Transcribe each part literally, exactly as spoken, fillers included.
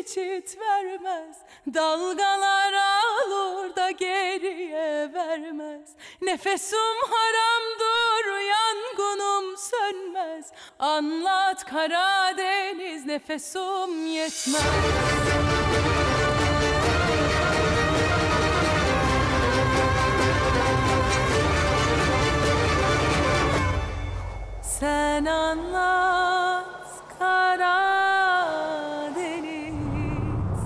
geçit vermez. Dalgalar alır da geriye vermez. Nefesim haramdır, yangınım sönmez. Anlat Karadeniz, nefesim yetmez. Sen anlat Karadeniz.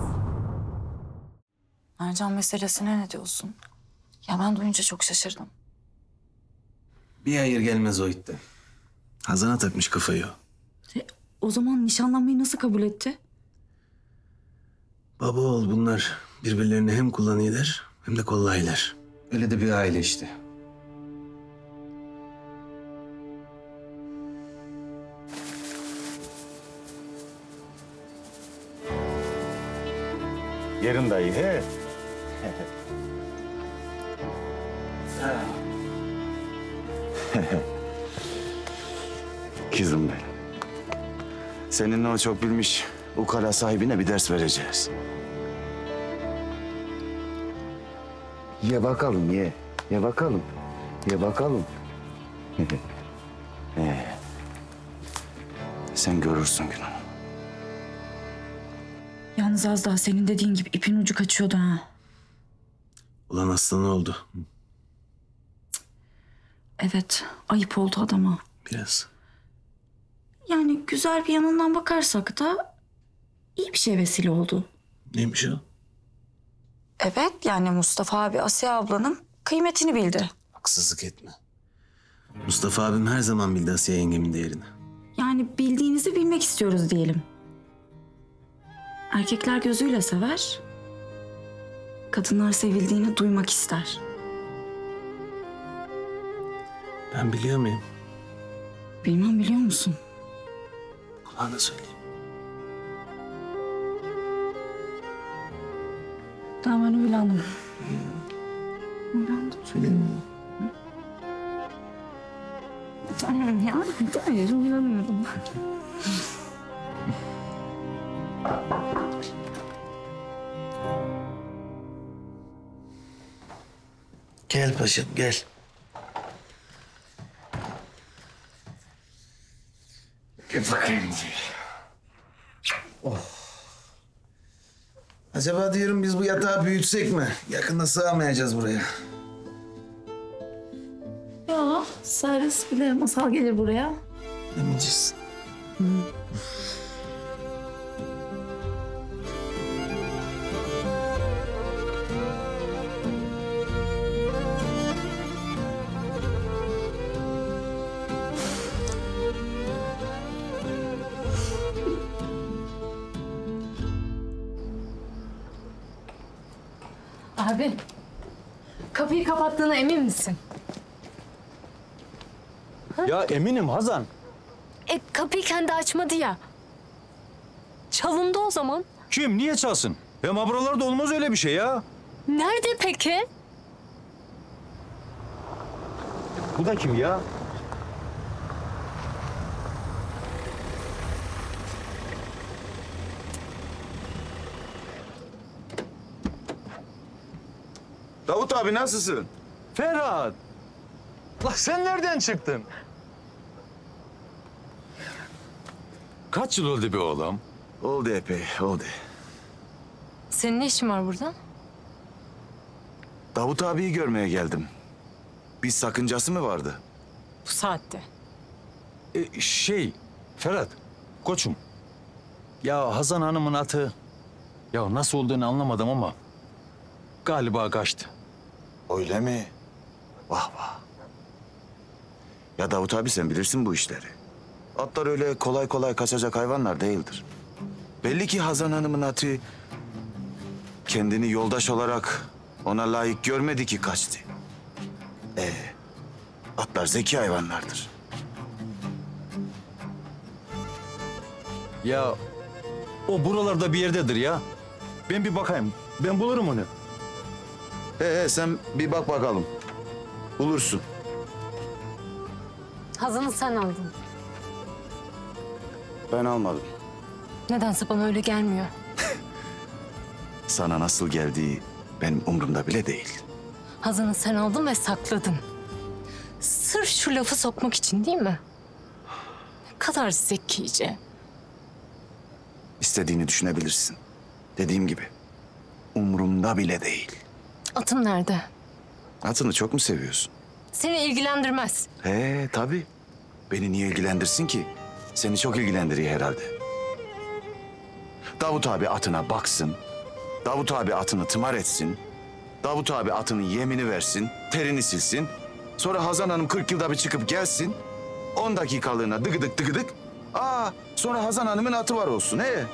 Ercan meselesine ne diyorsun? Ya ben duyunca çok şaşırdım. Bir hayır gelmez o itti. Hazan'a takmış kafayı o. E, o zaman nişanlanmayı nasıl kabul etti? Baba oğul bunlar birbirlerini hem kullanıyorlar hem de kollaylar. Öyle de bir aile işte. Yerin dayı he. Kızım benim. Seninle o çok bilmiş ukala sahibine bir ders vereceğiz. Ye bakalım ye. Ye bakalım. Ye bakalım. ee, sen görürsün gününü. Yalnız az daha senin dediğin gibi ipin ucu kaçıyordu ha. Ulan aslanı oldu. Evet, ayıp oldu adama. Biraz. Yani güzel bir yanından bakarsak da iyi bir şey vesile oldu. Neymiş o? Evet, yani Mustafa abi Asiye ablanın kıymetini bildi. Haksızlık etme. Mustafa abim her zaman bildi Asiye yengemin değerini. Yani bildiğinizi bilmek istiyoruz diyelim. Erkekler gözüyle sever, kadınlar sevildiğini duymak ister. Ben biliyor muyum? Bilmem, biliyor musun? Kulağına söyleyeyim. Tamam, ben uylandım. Uylandım. Söyleyeyim mi? Tamam ya, hayır uylanıyorum. Gel paşam gel. Gel bakayım. Oh. Acaba diyorum biz bu yatağı büyütsek mi? Yakında sığamayacağız buraya. Ya Servis bile masal gelir buraya. Demeyeceğiz. Hı. Abi, kapıyı kapattığına emin misin? Ya eminim Hazan. E, kapıyı kendi açmadı ya. Çalındı o zaman. Kim? Niye çalsın? Hem buralarda olmaz öyle bir şey ya. Nerede peki? Bu da kim ya? Davut abi nasılsın? Ferhat. La sen nereden çıktın? Kaç yıl oldu be oğlum? Oldu epey, oldu. Senin ne işin var burada? Davut abiyi görmeye geldim. Bir sakıncası mı vardı? Bu saatte. E, şey, Ferhat, koçum. Ya Hazan Hanım'ın atı... Ya nasıl olduğunu anlamadım ama... Galiba kaçtı. Öyle mi? Vah vah. Ya Davut abi sen bilirsin bu işleri. Atlar öyle kolay kolay kaçacak hayvanlar değildir. Belli ki Hazan Hanım'ın atı... kendini yoldaş olarak ona layık görmedi ki kaçtı. Ee, atlar zeki hayvanlardır. Ya o buralarda bir yerdedir ya. Ben bir bakayım. Ben bulurum onu. He he sen bir bak bakalım. Bulursun. Hazan'ı sen aldın. Ben almadım. Nedense bana öyle gelmiyor. sana nasıl geldiği benim umurumda bile değil. Hazan'ı sen aldın ve sakladın. Sırf şu lafı sokmak için değil mi? Ne kadar zekice. İstediğini düşünebilirsin. Dediğim gibi umurumda bile değil. Atım nerede? Atını çok mu seviyorsun? Seni ilgilendirmez. He tabii. Beni niye ilgilendirsin ki? Seni çok ilgilendiriyor herhalde. Davut abi atına baksın. Davut abi atını tımar etsin. Davut abi atının yemini versin. Terini silsin. Sonra Hazan Hanım kırk yılda bir çıkıp gelsin. On dakikalığına dıgıdık dıgıdık. Aa, sonra Hazan Hanım'ın atı var olsun he.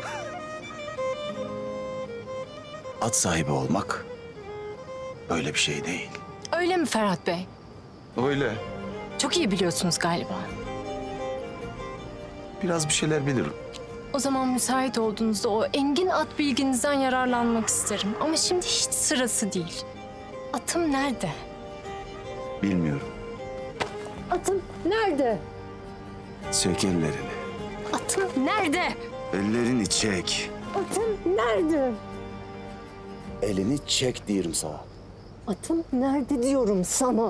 At sahibi olmak böyle bir şey değil. Öyle mi Ferhat Bey? Öyle. Çok iyi biliyorsunuz galiba. Biraz bir şeyler bilirim. O zaman müsait olduğunuzda o engin at bilginizden yararlanmak isterim. Ama şimdi hiç sırası değil. Atım nerede? Bilmiyorum. Atım nerede? Çek ellerini. Atım nerede? Ellerini çek. Atım nerede? Elini çek diyorum sana. Atım nerede diyorum sana.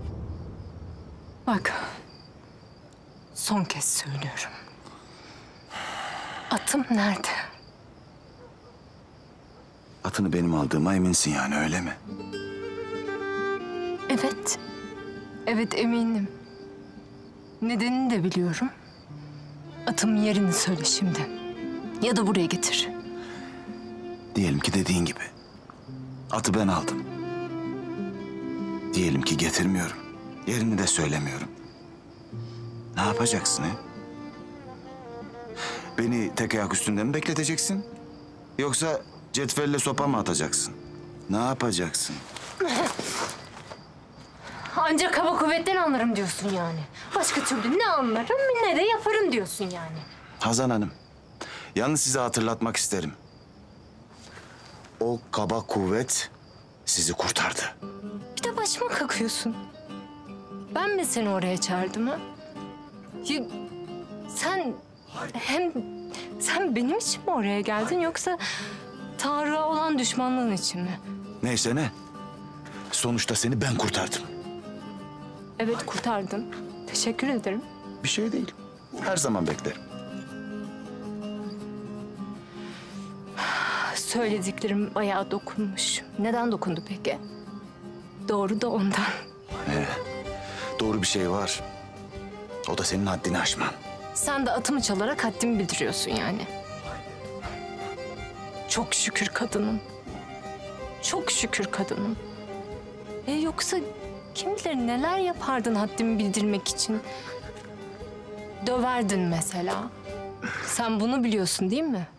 Bak. Son kez söylüyorum. Atım nerede? Atını benim aldığıma eminsin yani öyle mi? Evet. Evet eminim. Nedenini de biliyorum. Atımın yerini söyle şimdi. Ya da buraya getir. Diyelim ki dediğin gibi. Atı ben aldım. Diyelim ki getirmiyorum. Yerini de söylemiyorum. Ne yapacaksın he? Beni tek ayak üstünde mi bekleteceksin? Yoksa cetvelle sopa mı atacaksın? Ne yapacaksın? Ancak kaba kuvvetten anlarım diyorsun yani. Başka türlü ne anlarım ne de yaparım diyorsun yani. Hazan Hanım, yalnız size hatırlatmak isterim. O kaba kuvvet sizi kurtardı. Bir de başıma kakıyorsun. Ben mi seni oraya çağırdım ha? Ya, sen hem sen benim için mi oraya geldin yoksa Tarık'a olan düşmanlığın için mi? Neyse ne. Sonuçta seni ben kurtardım. Evet kurtardın. Teşekkür ederim. Bir şey değil. Her zaman beklerim. Söylediklerim bayağı dokunmuş. Neden dokundu peki? Doğru da ondan. Ee, doğru bir şey var. O da senin haddini aşman. Sen de atımı çalarak haddimi bildiriyorsun yani. Çok şükür kadınım. Çok şükür kadınım. E yoksa kim bilir neler yapardın haddimi bildirmek için? Döverdin mesela. Sen bunu biliyorsun değil mi?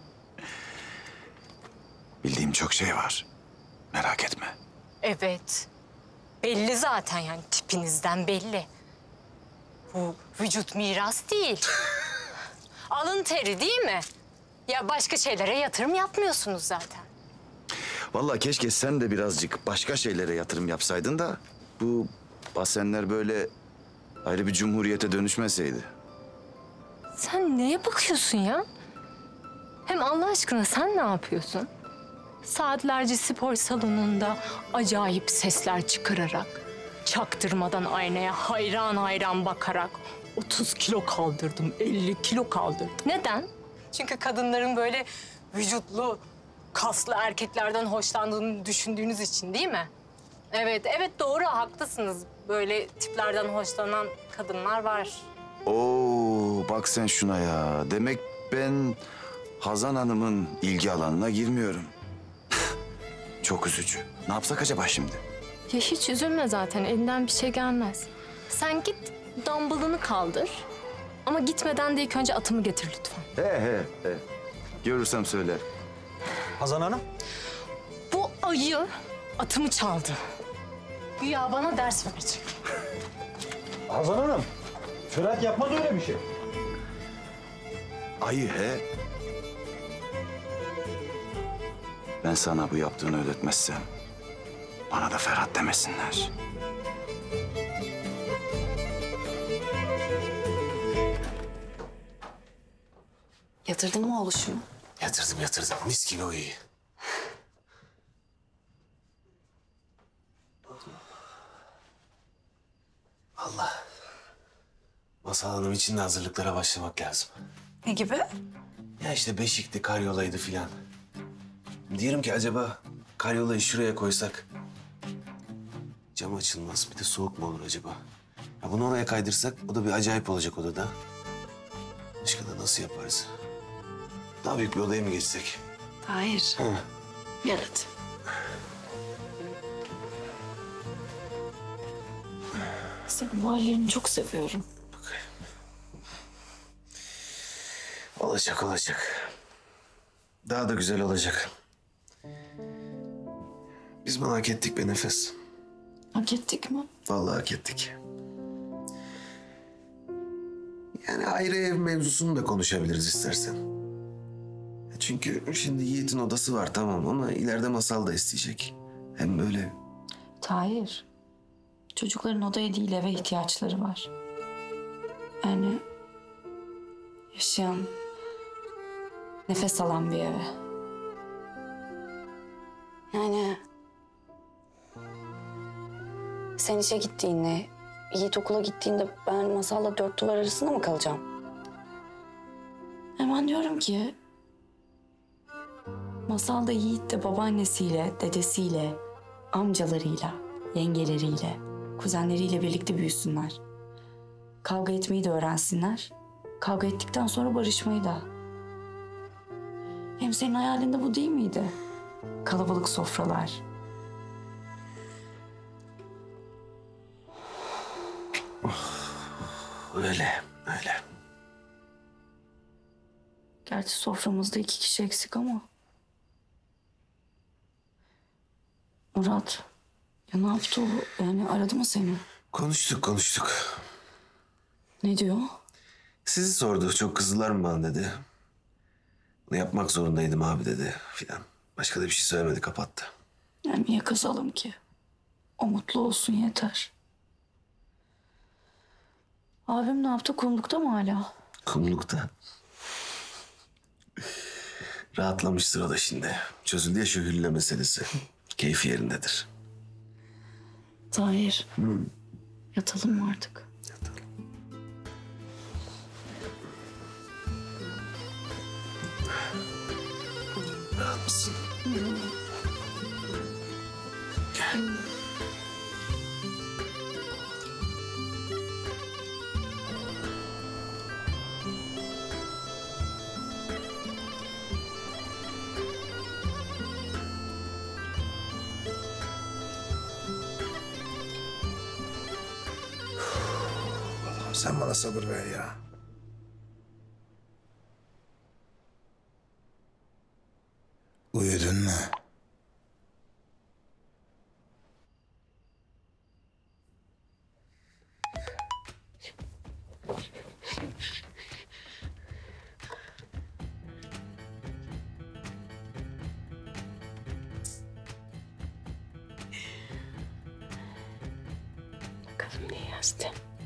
Bildiğim çok şey var. Merak etme. Evet. Belli zaten yani tipinizden belli. Bu vücut miras değil. Alın teri değil mi? Ya başka şeylere yatırım yapmıyorsunuz zaten. Vallahi keşke sen de birazcık başka şeylere yatırım yapsaydın da bu basenler böyle ayrı bir cumhuriyete dönüşmeseydi. Sen neye bakıyorsun ya? Hem Allah aşkına sen ne yapıyorsun? Saatlerce spor salonunda acayip sesler çıkararak, çaktırmadan aynaya hayran hayran bakarak otuz kilo kaldırdım, elli kilo kaldırdım. Neden? Çünkü kadınların böyle vücutlu, kaslı erkeklerden hoşlandığını düşündüğünüz için değil mi? Evet, evet doğru haklısınız. Böyle tiplerden hoşlanan kadınlar var. Oo bak sen şuna ya. Demek ben Hazan Hanım'ın ilgi alanına girmiyorum. Çok üzücü. Ne yapsak acaba şimdi? Ya hiç üzülme zaten, elinden bir şey gelmez. Sen git, dumbbellını kaldır. Ama gitmeden de ilk önce atımı getir lütfen. He he he. Görürsem söyler. Hazan Hanım. Bu ayı atımı çaldı. Güya bana ders verecek. Hazan Hanım. Ferhat yapmaz öyle bir şey. Ayı he. Ben sana bu yaptığını ödetmezsem bana da Ferhat demesinler. Yatırdın mı oluşumu? Yatırdım yatırdım. Mis gibi o iyi. Allah. Masal Hanım için de hazırlıklara başlamak lazım. Ne gibi? Ya işte beşikti, karyolaydı filan. Diyorum ki acaba karyolayı şuraya koysak cam açılmaz. Bir de soğuk mu olur acaba? Ya bunu oraya kaydırsak o da bir acayip olacak odada. Başka da nasıl yaparız? Daha büyük bir odaya mı geçsek? Hayır. Hı. Gel hadi. Senin bu hallerini çok seviyorum. Olacak, olacak. Daha da güzel olacak. Biz bunu hak ettik be Nefes. Hak ettik mi? Vallahi hak ettik. Yani ayrı ev mevzusunu da konuşabiliriz istersen. Çünkü şimdi Yiğit'in odası var tamam ama ileride Masal da isteyecek. Hem böyle Tahir. Çocukların odaya değil eve ihtiyaçları var. Yani yaşayan, nefes alan bir eve. Yani sen işe gittiğinde, Yiğit okula gittiğinde ben Masal'la dört duvar arasında mı kalacağım? Hemen diyorum ki Masal da Yiğit de babaannesiyle, dedesiyle, amcalarıyla, yengeleriyle, kuzenleriyle birlikte büyüsünler. Kavga etmeyi de öğrensinler. Kavga ettikten sonra barışmayı da. Hem senin hayalinde bu değil miydi? Kalabalık sofralar. öyle, öyle. Gerçi soframızda iki kişi eksik ama. Murat, ya ne yaptı o? Yani aradı mı seni? Konuştuk, konuştuk. Ne diyor? Sizi sordu. Çok kızdılar mı bana dedi. Bunu yapmak zorundaydım abi dedi filan. Başka da bir şey söylemedi, kapattı. Yani niye kızalım ki? O mutlu olsun yeter. Abim ne yaptı? Kumlukta mı hala? Kumlukta. Rahatlamıştır o da şimdi. Çözüldü ya şu hülle meselesi. Keyfi yerindedir. Tahir. Yatalım mı artık? Yatalım. Rahat mısın? Gel. Allah'ım sen bana sabır ver ya. Uyudun mu? Bakalım ne yazdı?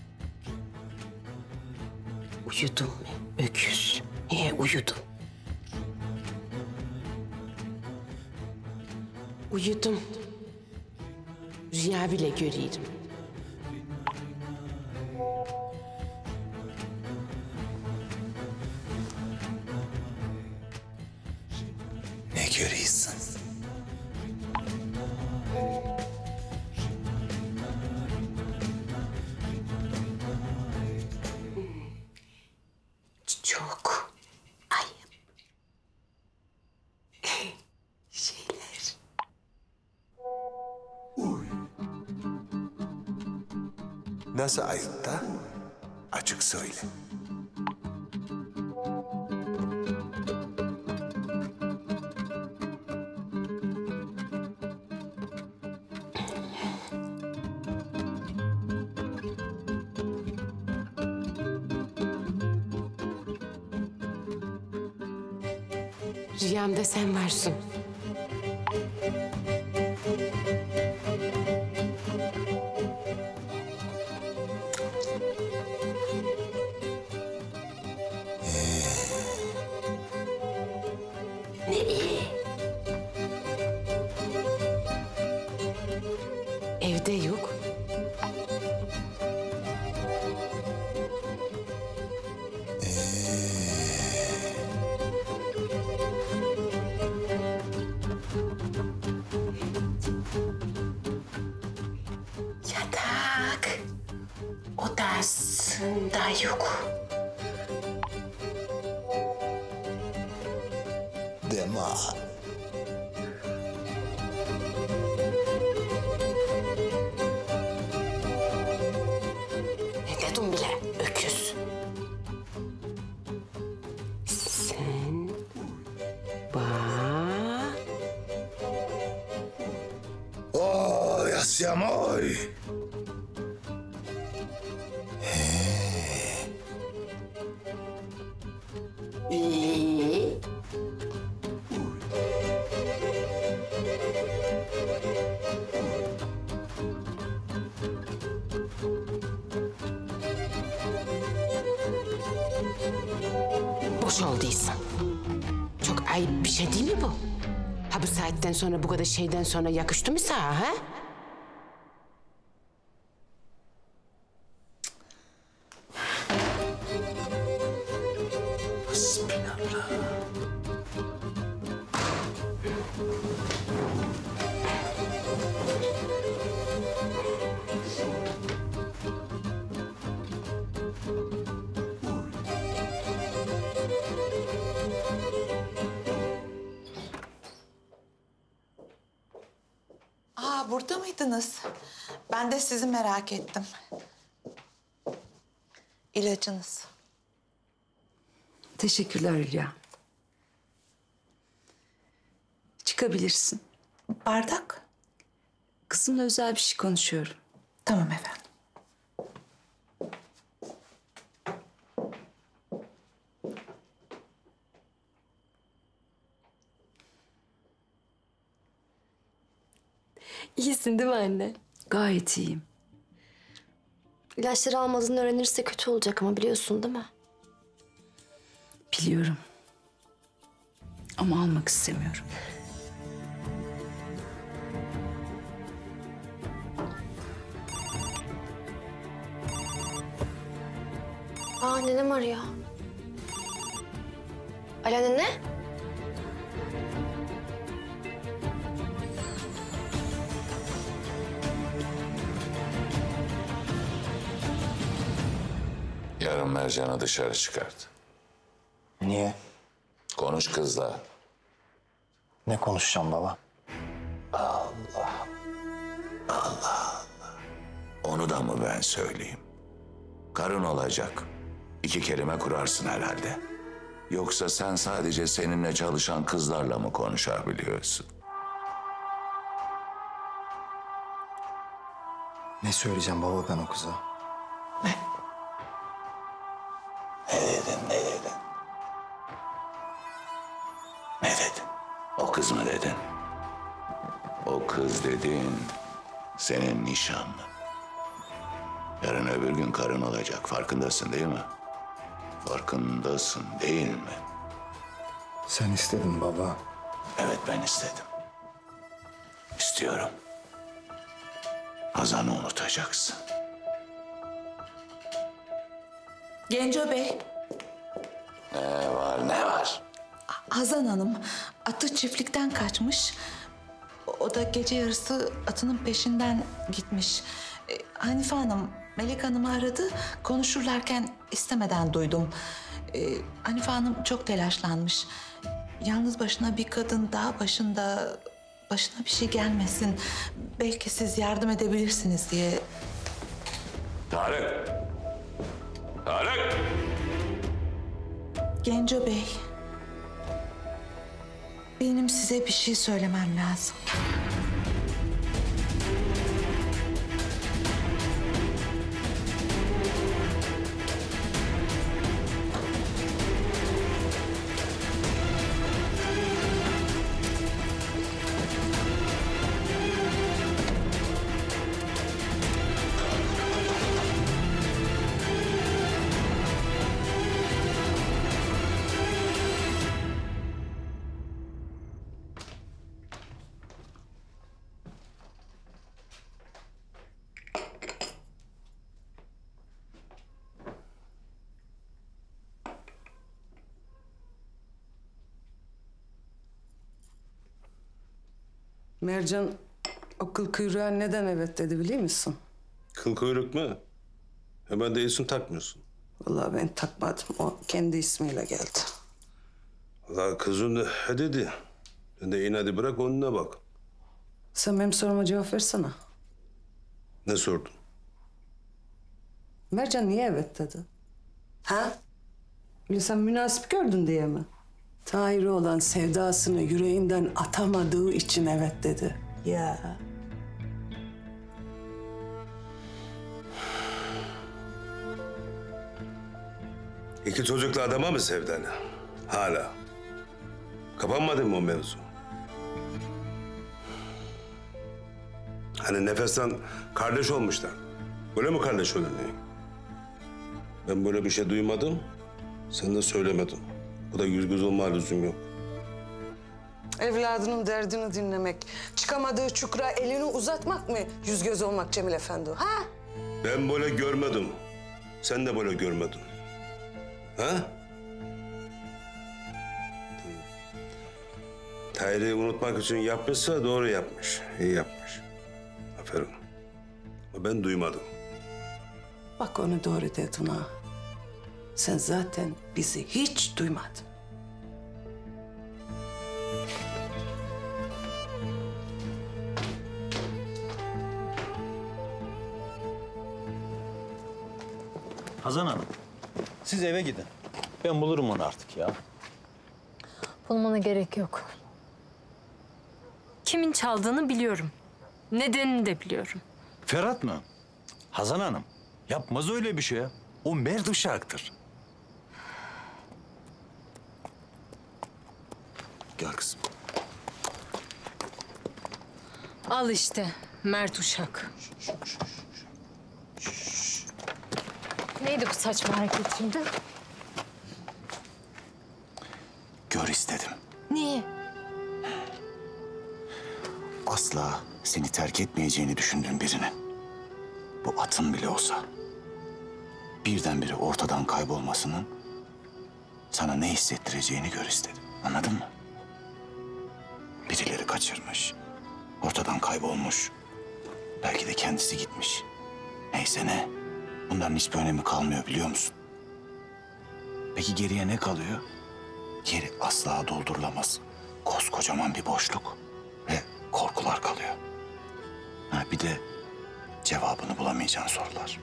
Uyudum mu? Öküz. Niye uyudum? Uyudum. Rüya bile göreyim. Ne görüyorsun? Çok ayıp şeyler. Nasıl ayıp da? Açık söyle. Rüyamda sen varsın. Ne iyi. Evde yok. Aslında yok. Deme. Ne dedim bile öküz. Sen bak. Oy, Asyam oy. İyi. Boş olduysan. Çok ayıp bir şey değil mi bu? Ha bu saatten sonra bu kadar şeyden sonra yakıştı mı sana ha? Hasbinallah. Aa, burada mıydınız? Ben de sizi merak ettim. İlacınız. Teşekkürler Hülya. Çıkabilirsin. Bardak. Kızımla özel bir şey konuşuyorum. Tamam efendim. İyisin değil mi anne? Gayet iyiyim. İlaçları almadığını öğrenirse kötü olacak ama biliyorsun değil mi? Biliyorum. Ama almak istemiyorum. Aa, nenem arıyor. Alo nene? Yarın Mercan'ı dışarı çıkart. Niye? Konuş kızla. Ne konuşacağım baba? Allah. Allah Allah. Onu da mı ben söyleyeyim? Karın olacak. İki kelime kurarsın herhalde. Yoksa sen sadece seninle çalışan kızlarla mı konuşabiliyorsun? Ne söyleyeceğim baba ben o kıza? Ne? Ne dedin, ne dedin? Ne dedin? O kız mı dedin? O kız dedin senin nişanlın. Yarın öbür gün karın olacak. Farkındasın değil mi? Farkındasın değil mi? Sen istedin baba. Evet ben istedim. İstiyorum. Hazan'ı unutacaksın. Genco Bey, Ne var ne var? Hazan Hanım atı çiftlikten kaçmış. O da gece yarısı atının peşinden gitmiş. Ee, Hanife Hanım, Melek Hanım'ı aradı. Konuşurlarken istemeden duydum. Ee, Hanife Hanım çok telaşlanmış. Yalnız başına bir kadın daha başında... başına bir şey gelmesin. Belki siz yardım edebilirsiniz diye. Tarık! Tarık! Genco Bey, benim size bir şey söylemem lazım. Mercan o kıl kuyruğa neden evet dedi biliyor musun? Kıl kuyruk mu? Hemen de isim takmıyorsun. Vallahi ben takmadım. O kendi ismiyle geldi. Vallahi kızın da he dedi. Sen de inadı bırak önüne bak. Sen benim soruma cevap versene. Ne sordun? Mercan niye evet dedi? Ha? Öyle sen münasip gördün diye mi? Tahir'e olan sevdasını yüreğinden atamadığı için evet dedi. Ya. İki çocuklu adama mı sevdin? Hala. Kapanmadı mı o mevzu? Hani nefesten kardeş olmuşlar. Böyle mi kardeş oluyor? Ben böyle bir şey duymadım. Sen de söylemedin. Bu da yüz göz olma lüzum yok. Evladının derdini dinlemek, çıkamadığı çukura elini uzatmak mı yüz göz olmak Cemil Efendi? Ha? Ben böyle görmedim. Sen de böyle görmedin. Ha? Tahir'i unutmak için yapmışsa doğru yapmış. İyi yapmış. Aferin. Ama ben duymadım. Bak onu doğru dedin ha. Sen zaten bizi hiç duymadın. Hazan Hanım, siz eve gidin. Ben bulurum onu artık ya. Bulmana gerek yok. Kimin çaldığını biliyorum. Nedenini de biliyorum. Ferhat mı? Hazan Hanım, yapmaz öyle bir şey. O merd uşaktır. Gel kızım. Al işte Mert Uşak. Neydi bu saçma hareket şimdi? Gör istedim. Niye? Asla seni terk etmeyeceğini düşündüğün birinin, bu atın bile olsa, birdenbire ortadan kaybolmasının sana ne hissettireceğini gör istedim. Anladın mı? Birileri kaçırmış, ortadan kaybolmuş. Belki de kendisi gitmiş. Neyse ne, bunların hiçbir önemi kalmıyor biliyor musun? Peki geriye ne kalıyor? Yeri asla doldurulamaz koskocaman bir boşluk ve korkular kalıyor. Ha, bir de cevabını bulamayacağın sorular.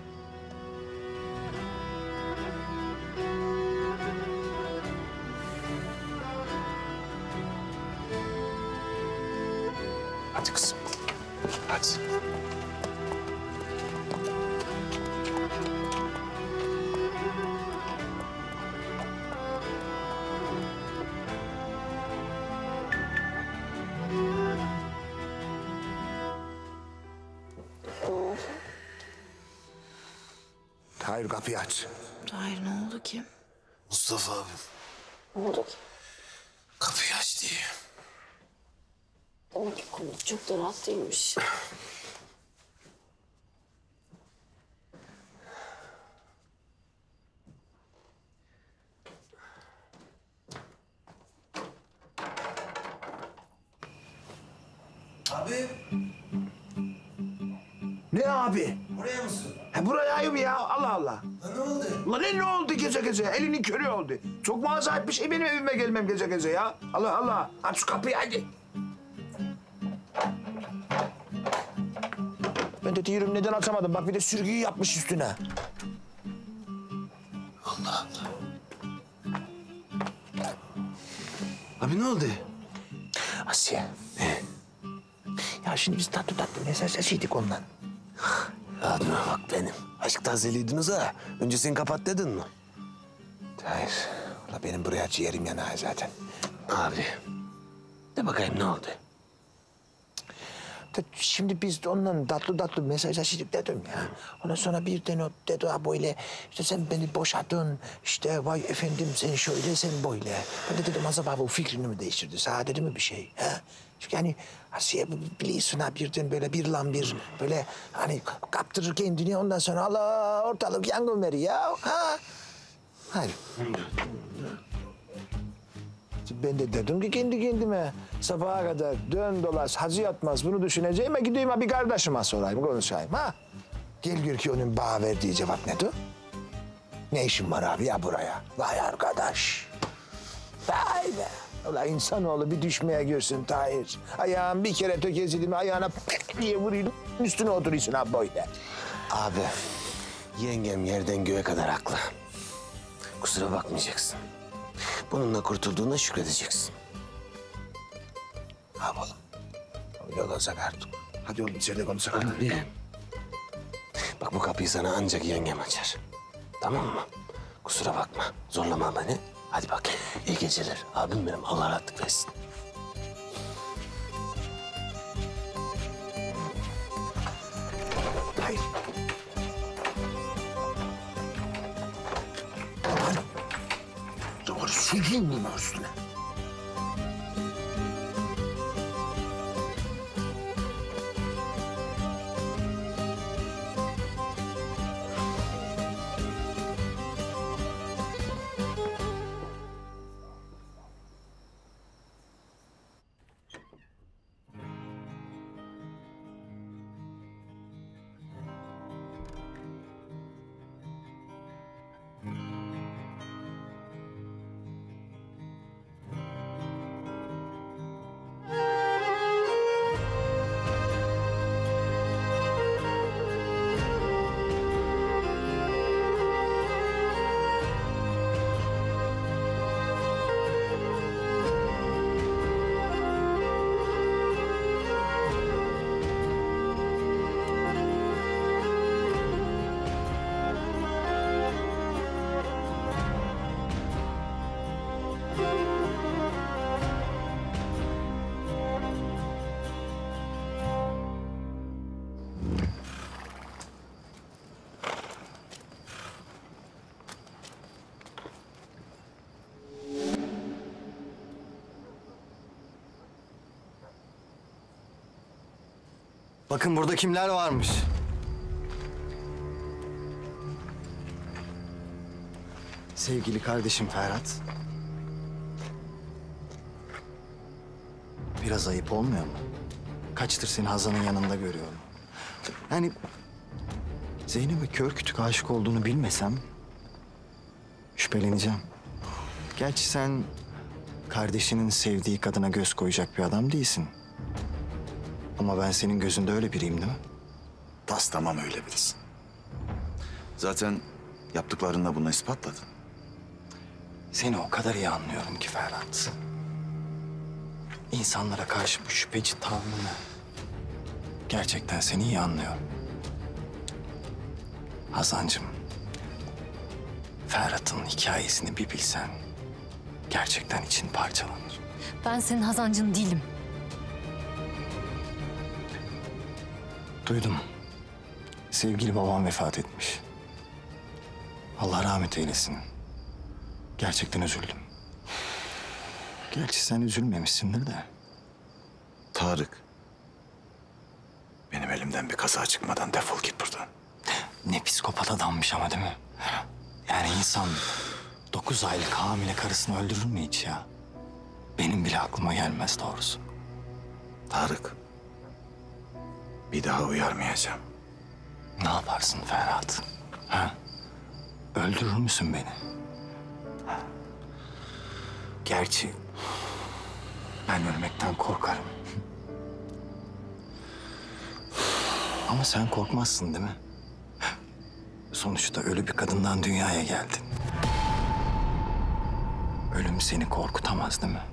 Hadi kızım, hadi. Tahir kapıyı aç. Tahir ne oldu ki? Mustafa abim. Ne oldu ki? Kapıyı aç diye. Demek ki konu çok da rahat değilmiş. Abi. Ne abi? Buraya mısın? He burayayım ya Allah Allah. Ne oldu? Ulan ne, ne oldu gece gece? Elinin körü oldu. Çok mu acayip bir şey benim evime gelmem gece gece ya. Allah Allah. Aç şu kapıyı hadi. Ben de diyorum neden açamadım. Bak bir de sürgüyü yapmış üstüne. Allah Allah. Abi ne oldu? Asiye. Ne? Ya şimdi biz tatlı tatlı mesajlaşıyorduk ondan. Abime bak benim. Aşk tazeliydiniz ha. Önce sen kapat dedin mi? Hayır. Ulan benim buraya ciğerim yanar zaten. Abi. De bakayım ne oldu? Da şimdi biz de ondan tatlı tatlı mesajlaşıyorduk dedim ya. Ondan sonra birden o dedi ha böyle işte sen beni boşadın. İşte vay efendim sen şöyle sen böyle. Ben de dedim acaba bu fikrini mi değiştirdi? Sana dedi mi bir şey? Ha? Çünkü hani Asiye biliyorsun ha birden böyle bir lan bir böyle hani kaptırır kendini ondan sonra Allah ortalık yangın veriyor ya. Ha? Hayır. Ben de dedim ki kendi kendime sabaha kadar dön dolaş hacı yatmaz bunu düşüneceğime gideyim ha bir kardeşime sorayım konuşayım ha. Gel gör ki onun bana verdiği cevap nedir? Ne işin var abi ya buraya? Vay arkadaş. Vay be. Ulan insanoğlu bir düşmeye görsün Tahir. Ayağın bir kere tökezledi mi ayağına diye vuruyor. Üstüne oturuyorsun abi böyle. Abi, yengem yerden göğe kadar haklı. Kusura bakmayacaksın. Bununla kurtulduğuna şükredeceksin. Ne yapalım? Öyle olacak artık. Hadi oğlum içeride konuşalım. Abi. Bak bu kapıyı sana ancak yengem açar. Tamam mı? Kusura bakma. Zorlama beni. Hadi bak. İyi geceler. Abim benim. Allah rahatlık versin. Hayır. Doğru süreyim bunu üstüne. Bakın burada kimler varmış. Sevgili kardeşim Ferhat. Biraz ayıp olmuyor mu? Kaçtır seni Hazan'ın yanında görüyorum. Yani Zeynep'e kör kütük aşık olduğunu bilmesem şüpheleneceğim. Gerçi sen kardeşinin sevdiği kadına göz koyacak bir adam değilsin. Ama ben senin gözünde öyle biriyim değil mi? Tas tamam öyle birisin. Zaten yaptıklarınla bunu ispatladın. Seni o kadar iyi anlıyorum ki Ferhat. İnsanlara karşı bu şüpheci tavrını gerçekten seni iyi anlıyorum. Hazancığım, Ferhat'ın hikayesini bir bilsen gerçekten için parçalanır. Ben senin Hazancın değilim. Duydum. Sevgili babam vefat etmiş. Allah rahmet eylesin. Gerçekten üzüldüm. Gerçi sen üzülmemişsindir de. Tarık. Benim elimden bir kaza çıkmadan defol git buradan. Ne psikopat adammış ama değil mi? Yani insan dokuz aylık hamile karısını öldürür mü hiç ya? Benim bile aklıma gelmez doğrusu. Tarık. Bir daha uyarmayacağım. Ne yaparsın Ferhat? Ha? Öldürür müsün beni? Gerçi ben ölmekten korkarım. Ama sen korkmazsın değil mi? Sonuçta ölü bir kadından dünyaya geldin. Ölüm seni korkutamaz değil mi?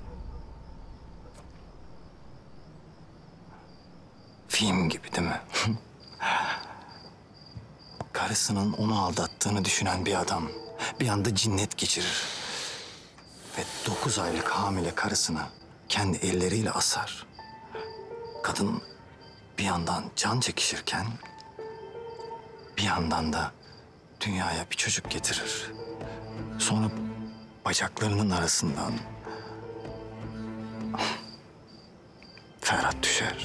Film gibi değil mi? Karısının onu aldattığını düşünen bir adam bir anda cinnet geçirir. Ve dokuz aylık hamile karısına kendi elleriyle asar. Kadın bir yandan can çekişirken bir yandan da dünyaya bir çocuk getirir. Sonra bacaklarının arasından Ferhat düşer.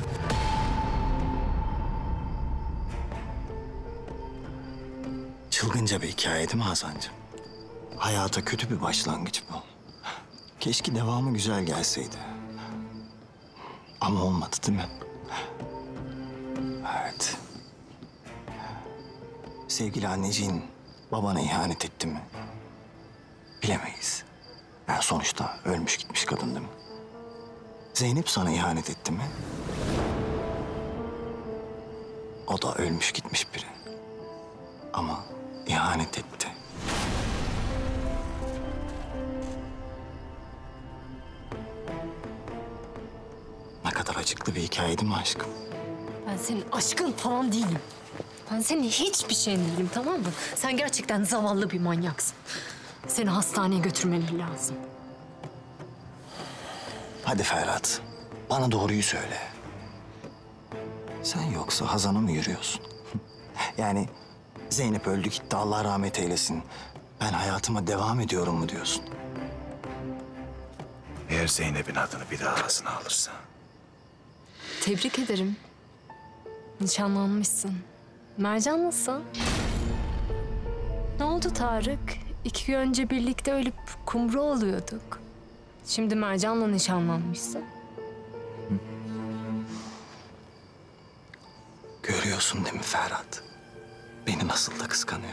Çılgınca bir hikaye değil mi Hazancığım? Hayata kötü bir başlangıç bu. Keşke devamı güzel gelseydi. Ama olmadı değil mi? Evet. sevgili anneciğin babana ihanet etti mi? Bilemeyiz. Yani sonuçta ölmüş gitmiş kadın değil mi? Zeynep sana ihanet etti mi? O da ölmüş gitmiş biri. Ama ihanet etti. Ne kadar acıklı bir hikaye değil mi aşkım? Ben senin aşkın falan değilim. Ben senin hiçbir şeyin değilim, tamam mı? Sen gerçekten zavallı bir manyaksın. Seni hastaneye götürmeleri lazım. Hadi Ferhat, bana doğruyu söyle. Sen yoksa Hazan'a mı yürüyorsun? Yani Zeynep öldü gitti, Allah rahmet eylesin. Ben hayatıma devam ediyorum mu diyorsun? Eğer Zeynep'in adını bir daha ağzına alırsa... Tebrik ederim. Nişanlanmışsın. Mercan nasıl? Ne oldu Tarık? İki gün önce birlikte ölüp kumru oluyorduk. Şimdi Mercan'la nişanlanmışsın. Görüyorsun değil mi Ferhat? Beni nasıl da kıskanıyor.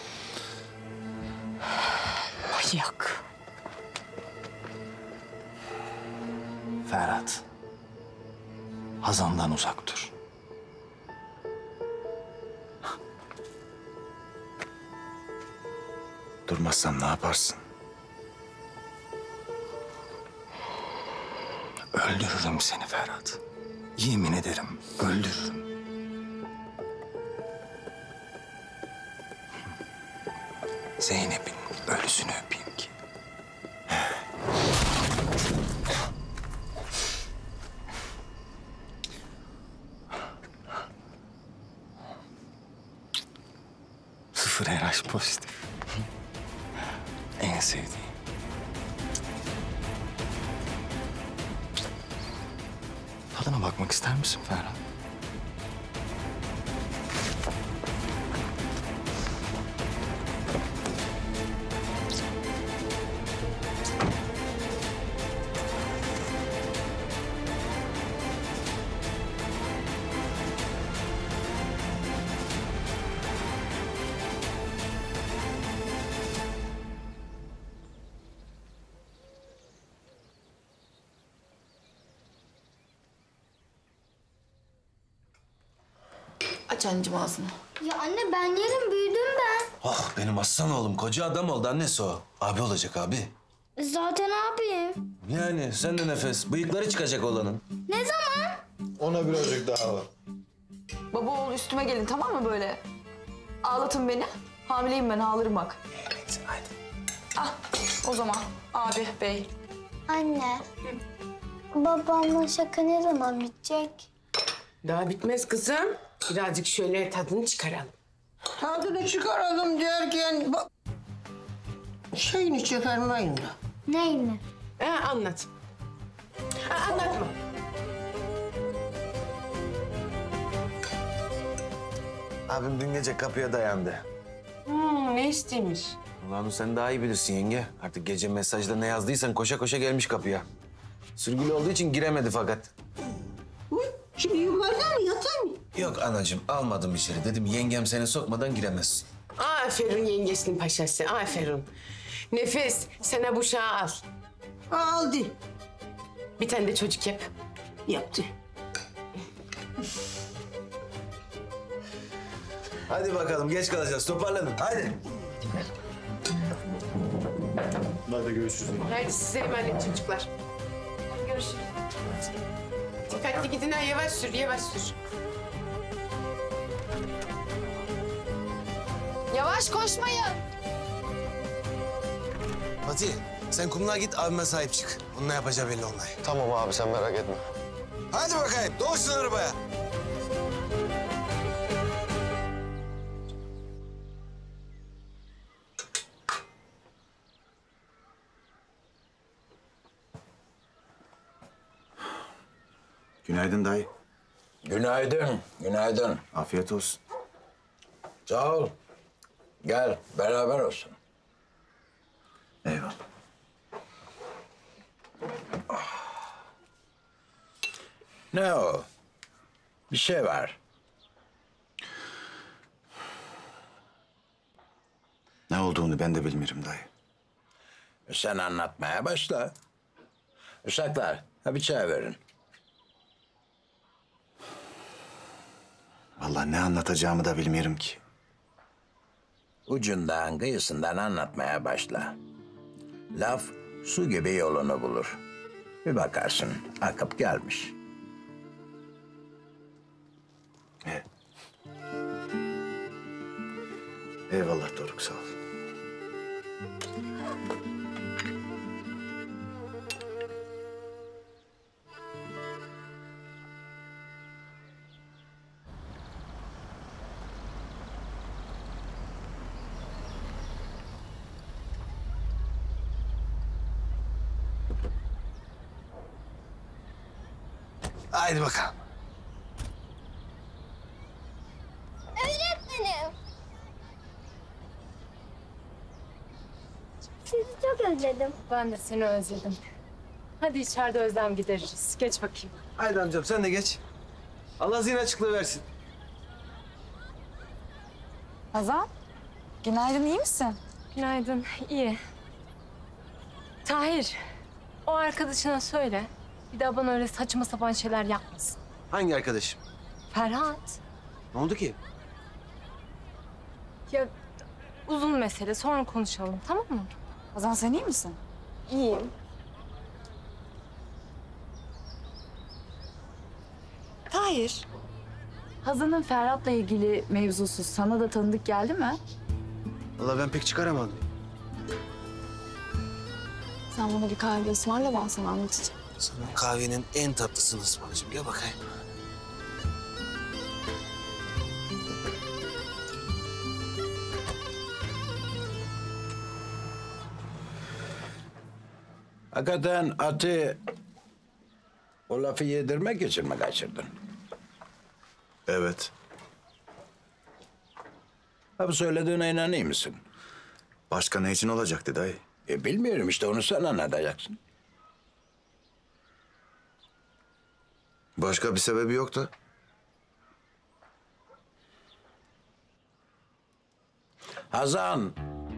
Manyak. Ferhat, Hazan'dan uzak dur. Durmazsam ne yaparsın? Öldürürüm seni Ferhat. Yemin ederim öldürürüm. Zeynep'in ölüsünü öpeyim ki. Sıfır R H pozitif. En sevdiğim. Tadına bakmak ister misin Ferhat? Aç anneciğim ağzını. Ya anne ben yerim, büyüdüm ben. Oh benim aslan oğlum koca adam oldu annesi o. Abi olacak abi. Zaten abim. Yani sen de nefes. Bıyıkları çıkacak olanın. Ne zaman? Ona birazcık daha var. Baba oğul üstüme gelin, tamam mı böyle? Ağlatın beni. Hamileyim ben, ağlarım bak. Evet hadi. Ah o zaman abi bey. Anne. Babamla şaka ne zaman bitecek? Daha bitmez kızım. Birazcık şöyle tadını çıkaralım. Tadını çıkaralım derken... Bak... Şeyini çıkarmayın da. Neyini? Ha, anlat. Ha, anlatma. Abim dün gece kapıya dayandı. Hmm, ne isteymiş? Ulan sen daha iyi bilirsin yenge. Artık gece mesajda ne yazdıysan koşa koşa gelmiş kapıya. Sürgülü olduğu için giremedi fakat. Şimdi yukarıda mı yatan mı? Yok anacığım almadım içeri. Dedim yengem seni sokmadan giremezsin. Aferin yengesinin paşası, aferin. Nefes, sana bu şağı al. Aldı. Bir tane de çocuk yap. Yaptı. Hadi bakalım geç kalacağız. Toparlanın. Hadi. Hadi görüşürüz. Hadi size emanet çocuklar. Görüşürüz. Dikkatli gidin ha, yavaş sür, yavaş sür. Yavaş koşmayın. Fatih sen kumluğa git abime sahip çık. Bunun ne yapacağı belli olmay. Tamam abi sen merak etme. Hadi bakayım doğuşsun arabaya. Günaydın dayı. Günaydın, günaydın. Afiyet olsun. Sağ ol. Gel, beraber olsun. Eyvallah. Ne o? Bir şey var. Ne olduğunu ben de bilmiyorum dayı. Sen anlatmaya başla. Uşaklar, ha bir çay verin. Vallahi ne anlatacağımı da bilmiyorum ki. Ucundan, kıyısından anlatmaya başla. Laf su gibi yolunu bulur. Bir bakarsın, akıp gelmiş. He. Eyvallah Doruk, sağ ol. Haydi bakalım. Öğretmenim. Sizi çok özledim. Ben de seni özledim. Hadi içeride özlem gideririz. Geç bakayım. Haydi amcam sen de geç. Allah zihin açıklığı versin. Hazan, günaydın, iyi misin? Günaydın, iyi. Tahir, o arkadaşına söyle. Bir daha bana öyle saçma sapan şeyler yapmasın. Hangi arkadaşım? Ferhat. Ne oldu ki? Ya uzun mesele, sonra konuşalım, tamam mı? Hazan, sen iyi misin? İyiyim. Tahir, Hazan'ın Ferhat'la ilgili mevzusu sana da tanıdık geldi mi? Vallahi ben pek çıkaramadım. Sen bana bir kahve ısmarla, ben sana anlatacağım. Sana kahvenin en tatlısını ısmarlayacağım. Gel bakayım. Hakikaten atı o lafı yedirmek için mi kaçırdın? Evet. Ha bu söylediğine inanıyor musun? Başka ne için olacaktı dayı? E bilmiyorum işte onu sen anlatacaksın. Başka bir sebebi yoktu. Hazan,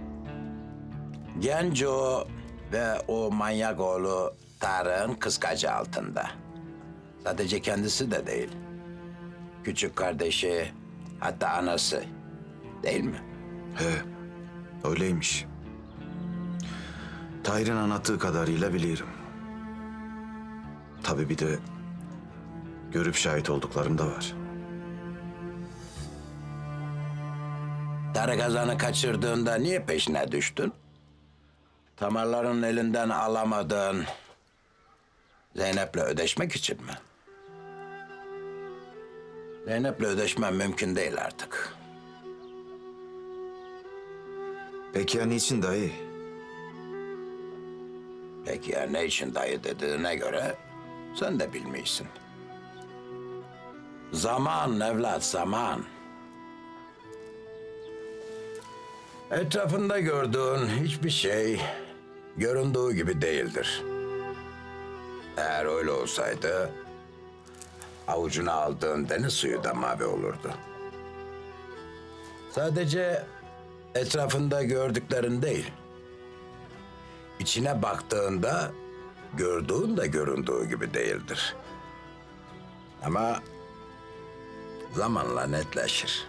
Genco ve o manyak oğlu Tarık'ın kıskacı altında. Sadece kendisi de değil. Küçük kardeşi, hatta anası. Değil mi? He, öyleymiş. Tahir'in anlattığı kadarıyla biliyorum. Tabii bir de görüp şahit olduklarım da var. Tarık Hazan'ı kaçırdığında niye peşine düştün? Tamarların elinden alamadın. Zeynep'le ödeşmek için mi? Zeynep'le ödeşmem mümkün değil artık. Peki ya niçin dayı? Peki ya ne için dayı dediğine göre sen de bilmiyorsun. Zaman evlat, zaman. Etrafında gördüğün hiçbir şey göründüğü gibi değildir. Eğer öyle olsaydı avucuna aldığın deniz suyu da mavi olurdu. Sadece etrafında gördüklerin değil, içine baktığında gördüğün de göründüğü gibi değildir. Ama zamanla netleşir.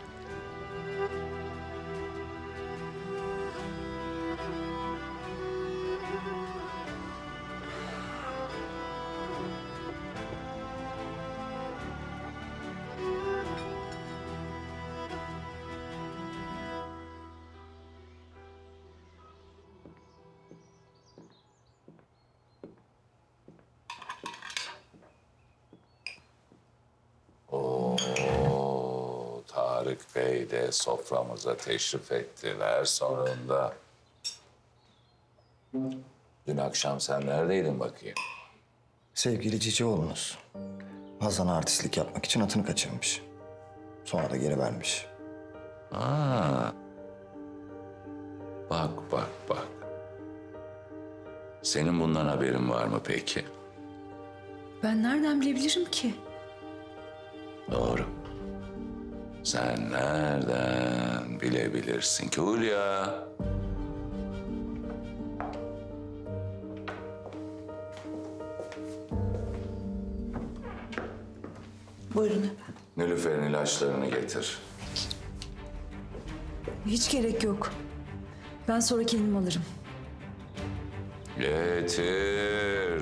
Oo, Tarık Bey de soframıza teşrif ettiler sonunda. Dün akşam sen neredeydin bakayım? Sevgili cici oğlunuz Hazan'a artistlik yapmak için atını kaçırmış. Sonra da geri vermiş. Ha. Bak bak bak. Senin bundan haberin var mı peki? Ben nereden bilebilirim ki? Doğru. Sen nereden bilebilirsin ki Hulya? Buyurun efendim. Nilüfer'in ilaçlarını getir. Hiç gerek yok. Ben sonra kendim alırım. Getir.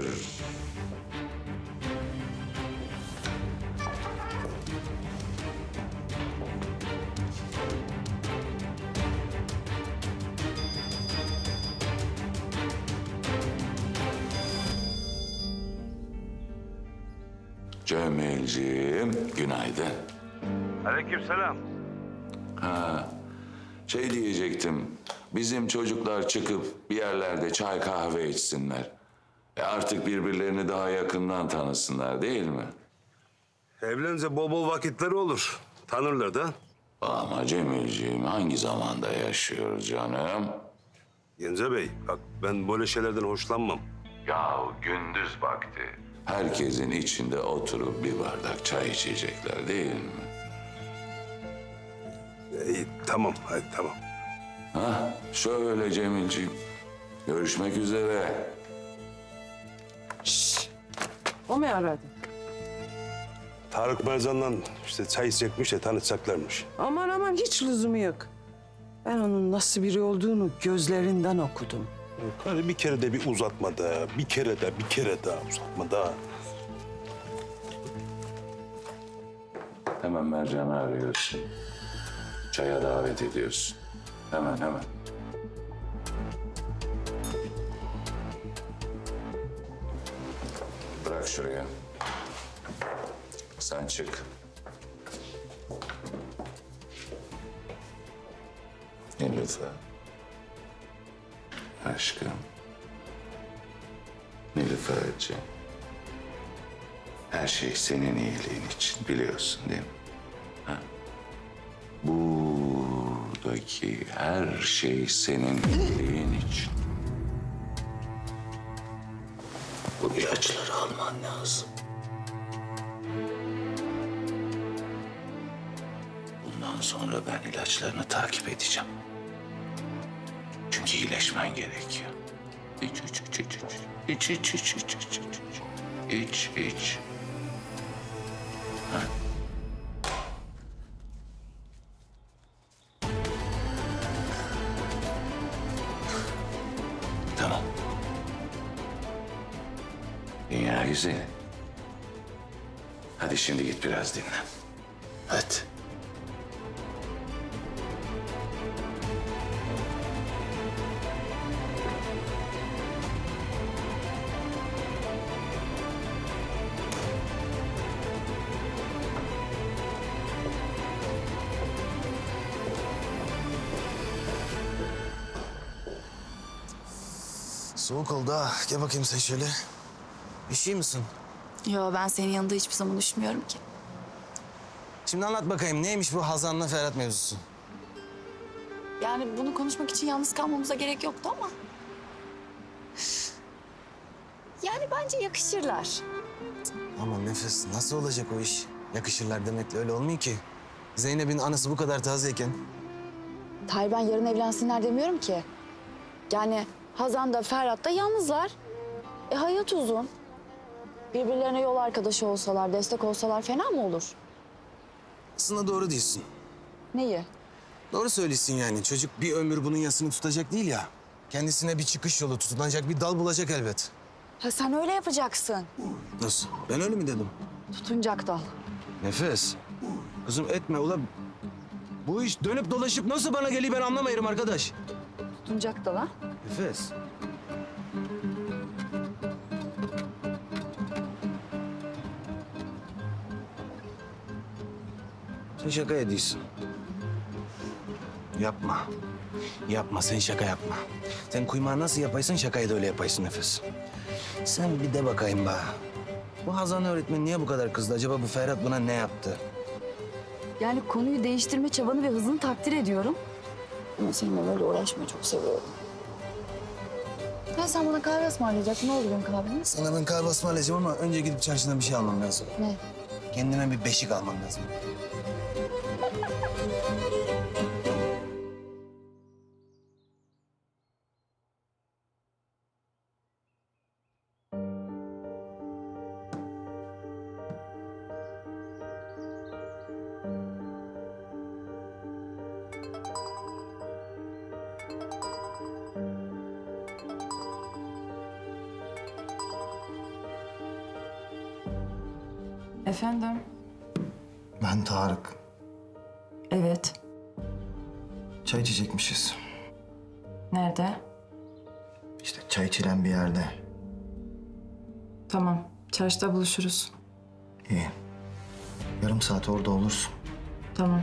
Cemilciğim, günaydın. Aleykümselam. Ha, şey diyecektim. Bizim çocuklar çıkıp bir yerlerde çay kahve içsinler. E artık birbirlerini daha yakından tanısınlar değil mi? Evlenince bol bol vakitleri olur. Tanırlar da. Ama Cemilciğim hangi zamanda yaşıyoruz canım? Yence Bey, bak ben böyle şeylerden hoşlanmam. Yahu gündüz vakti. Herkesin içinde oturup bir bardak çay içecekler değil mi? İyi, tamam, hadi tamam. Ha, şöyle Cemilciğim. Görüşmek üzere. O mu aradı? Tarık Mercan'la işte çay içecekmiş de tanışacaklarmış. Aman aman hiç lüzumu yok. Ben onun nasıl biri olduğunu gözlerinden okudum. Hadi bir kere de bir uzatma da, bir kere de, bir kere daha uzatma da. Hemen Mercan'ı arıyorsun. Çaya davet ediyorsun. Hemen hemen. Bırak şuraya. Sen çık. Nilüfer. Aşkım. Nilüferciğim. Her şey senin iyiliğin için biliyorsun değil mi? Ha? Buradaki her şey senin iyiliğin için. Bu ilaçları alman lazım. Bundan sonra ben ilaçlarını takip edeceğim. Çünkü iyileşmen gerekiyor. İç, iç, iç, iç, iç. İç, iç, iç, iç, iç, iç. İç, iç. Ha. Tamam. Dünya güzeli. Hadi şimdi git biraz dinlen. Hadi. Soğuk oldu ha. Gel bakayım sen şöyle. Üşüyor musun? Yo, ben senin yanında hiçbir zaman üşümüyorum ki. Şimdi anlat bakayım neymiş bu Hazan'la Ferhat mevzusu? Yani bunu konuşmak için yalnız kalmamıza gerek yoktu ama... Yani bence yakışırlar. Aman Nefes nasıl olacak o iş? Yakışırlar demekle öyle olmuyor ki. Zeynep'in anası bu kadar tazeyken. Tahir, ben yarın evlensinler demiyorum ki. Yani Hazan da Ferhat da yalnızlar. E hayat uzun. Birbirlerine yol arkadaşı olsalar, destek olsalar fena mı olur? Aslında doğru değilsin. Neyi? Doğru söylüyorsun yani. Çocuk bir ömür bunun yasını tutacak değil ya. Kendisine bir çıkış yolu, tutunacak bir dal bulacak elbet. Ha, sen öyle yapacaksın. Nasıl? Ben öyle mi dedim? Tutunacak dal. Nefes. Kızım etme ula. Bu iş dönüp dolaşıp nasıl bana geliyor ben anlamayırım arkadaş. Tutunacak dal ha? Nefes. Sen şaka ediyorsun. Yapma. Yapma, sen şaka yapma. Sen kuymağı nasıl yapaysın, şakayı da öyle yapaysın Nefes. Sen bir de bakayım bana. Bu Hazan öğretmen niye bu kadar kızdı? Acaba bu Ferhat buna ne yaptı? Yani konuyu değiştirme çabanı ve hızını takdir ediyorum. Ama seninle böyle uğraşmayı çok seviyorum. Ya sen bana kahve ısmarlayacaksın. Ne olur benim kahveniz? Sana ben kahve ısmarlayacağım ama önce gidip çarşıdan bir şey almam lazım. Ne? Kendime bir beşik almam lazım. Efendim? Ben Tarık. Evet. Çay içecekmişiz. Nerede? İşte çay içilen bir yerde. Tamam. Çarşıda buluşuruz. İyi. Yarım saat orada olursun. Tamam.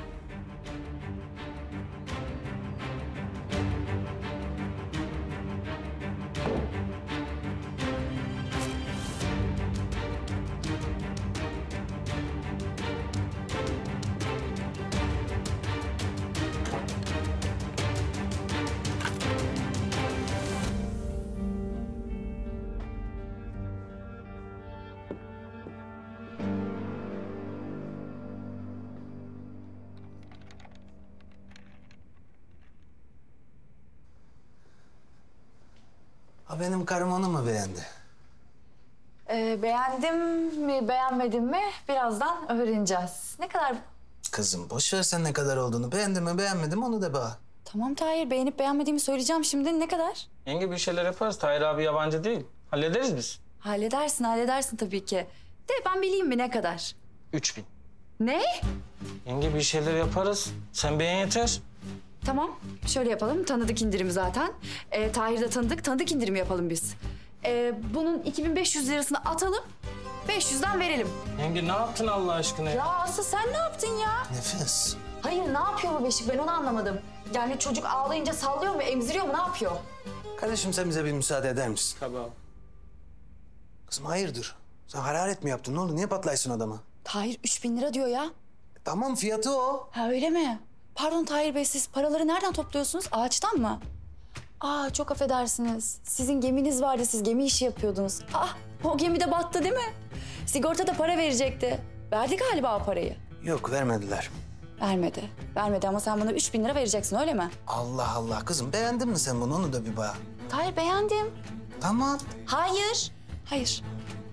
Ha benim karım onu mu beğendi? Ee, beğendim mi beğenmedim mi birazdan öğreneceğiz. Ne kadar? Kızım boş ver sen ne kadar olduğunu. Beğendim mi beğenmedim mi onu da bana. Tamam Tahir, beğenip beğenmediğimi söyleyeceğim şimdi. Ne kadar? Yenge bir şeyler yaparız. Tahir abi yabancı değil. Hallederiz biz. Halledersin halledersin tabii ki. De ben bileyim mi ne kadar? Üç bin. Ne? Yenge bir şeyler yaparız. Sen beğen yeter. Tamam şöyle yapalım, tanıdık indirim zaten. Ee, Tahir de tanıdık, tanıdık indirim yapalım biz. Ee, bunun iki bin beş yüz lirasını atalım, beş yüzden verelim. Yenge ne yaptın Allah aşkına? Ya Aslı sen ne yaptın ya? Nefes. Hayır ne yapıyor bu beşik, ben onu anlamadım. Yani çocuk ağlayınca sallıyor mu, emziriyor mu, ne yapıyor? Kardeşim sen bize bir müsaade eder misin? Tabii abi. Kızım hayırdır? Sen hararet mi yaptın? Ne oldu? Niye patlaysın adama? Tahir üç bin lira diyor ya. Tamam fiyatı o. Ha öyle mi? Pardon Tahir Bey, siz paraları nereden topluyorsunuz? Ağaçtan mı? Aa çok affedersiniz. Sizin geminiz vardı, siz gemi işi yapıyordunuz. Ah o gemi de battı değil mi? Sigorta da para verecekti. Verdi galiba o parayı. Yok vermediler. Vermedi. Vermedi ama sen bana üç bin lira vereceksin öyle mi? Allah Allah kızım beğendin mi sen bunu? Onu da bir bana. Tahir beğendim. Tamam. Hayır. Hayır.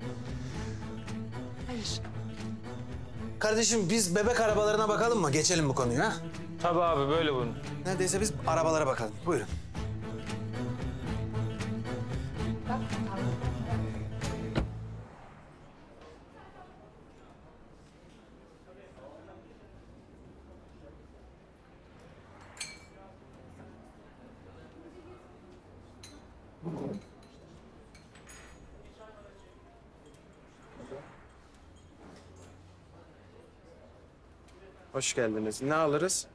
Hayır. Kardeşim biz bebek arabalarına bakalım mı? Geçelim bu konuyu ha? Tabii abi böyle bunu. Neredeyse biz arabalara bakalım. Buyurun. Hoş geldiniz. Ne alırız?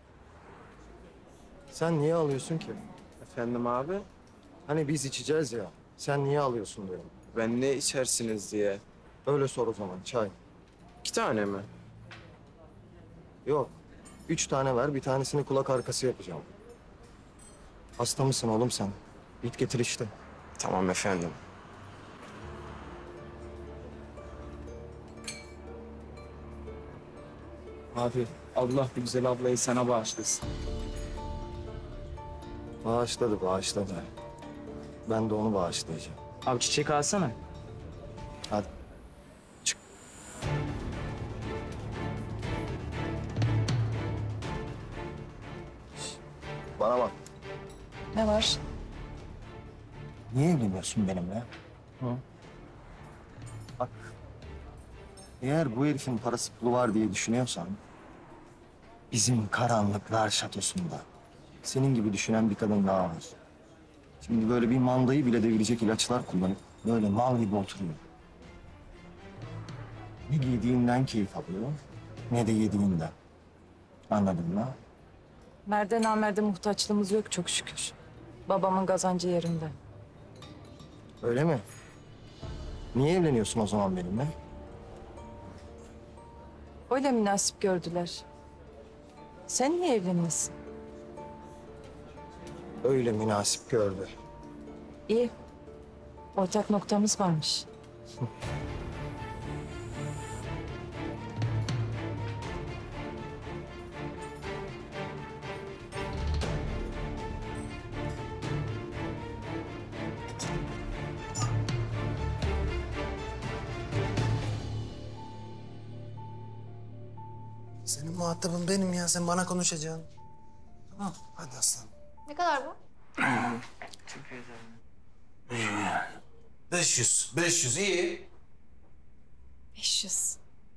Sen niye alıyorsun ki? Efendim abi? Hani biz içeceğiz ya. Sen niye alıyorsun diyorum. Ben ne içersiniz diye. Öyle sor o zaman. Çay. İki tane mi? Yok. Üç tane ver. Bir tanesini kulak arkası yapacağım. Hasta mısın oğlum sen? Git getir işte. Tamam efendim. Abi Allah bu güzel ablayı sana bağışlasın. Bağışladı, bağışladı. Ben de onu bağışlayacağım. Abi çiçek alsana. Hadi. Bana bak. Ne var? Niye evleniyorsun benimle? Hı? Bak. Eğer bu herifin parası pulu var diye düşünüyorsan... bizim karanlıklar şatosunda senin gibi düşünen bir kadın daha var. Şimdi böyle bir mandayı bile devirecek ilaçlar kullanıp böyle mal gibi oturuyor. Ne giydiğinden keyif alıyor, ne de yediğinden. Anladın mı? Merde namerde muhtaçlığımız yok çok şükür. Babamın kazancı yerinde. Öyle mi? Niye evleniyorsun o zaman benimle? Öyle münasip gördüler. Sen niye evlenmesin? Öyle münasip gördü. İyi. Ortak noktamız varmış. Senin muhatabın benim ya. Sen bana konuşacaksın. Tamam. Hadi aslanım. Ne kadar bu? beş yüz. beş yüz iyi. beş yüz.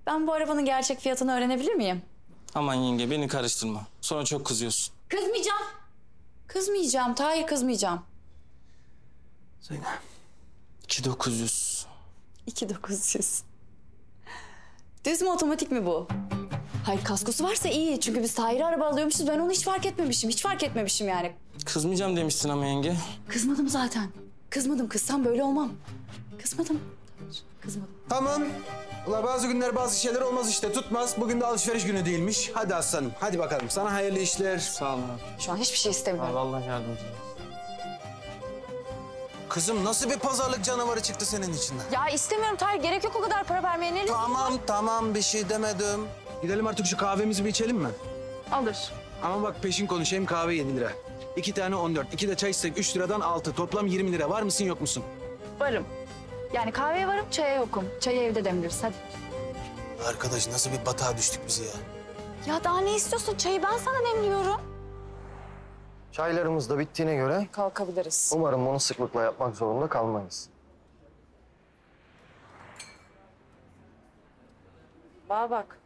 Ben bu arabanın gerçek fiyatını öğrenebilir miyim? Aman yenge beni karıştırma. Sonra çok kızıyorsun. Kızmayacağım. Kızmayacağım. Tahir kızmayacağım. Zeynep. iki bin dokuz yüz. iki bin dokuz yüz. Düz mü otomatik mi bu? Hayır kaskosu varsa iyi. Çünkü biz Tahir'e araba alıyormuşuz. Ben onu hiç fark etmemişim. Hiç fark etmemişim yani. Kızmayacağım demiştin ama yenge. Kızmadım zaten. Kızmadım. Kızsam böyle olmam. Kızmadım. Kızmadım. Tamam. Ula bazı günler bazı şeyler olmaz işte, tutmaz. Bugün de alışveriş günü değilmiş. Hadi aslanım, hadi bakalım. Sana hayırlı işler. Sağ olun abi. Şu an hiçbir şey istemiyorum. Vallahi yardımcı. Kızım nasıl bir pazarlık canavarı çıktı senin içinden? Ya istemiyorum Tahir. Gerek yok o kadar para vermeye. Ne lüzum Tamam, var? tamam bir şey demedim. Gidelim artık şu kahvemizi bir içelim mi? Alır. Ama bak peşin konuşayım, kahve yedi lira. İki tane on dört, iki de çay içsek üç liradan altı. Toplam yirmi lira. Var mısın yok musun? Varım. Yani kahveye varım, çaya yokum. Çayı evde demleriz hadi. Arkadaş nasıl bir batağa düştük biz ya? Ya daha ne istiyorsun? Çayı ben sana demliyorum. Çaylarımız da bittiğine göre kalkabiliriz. Umarım bunu sıklıkla yapmak zorunda kalmayız. Bana bak.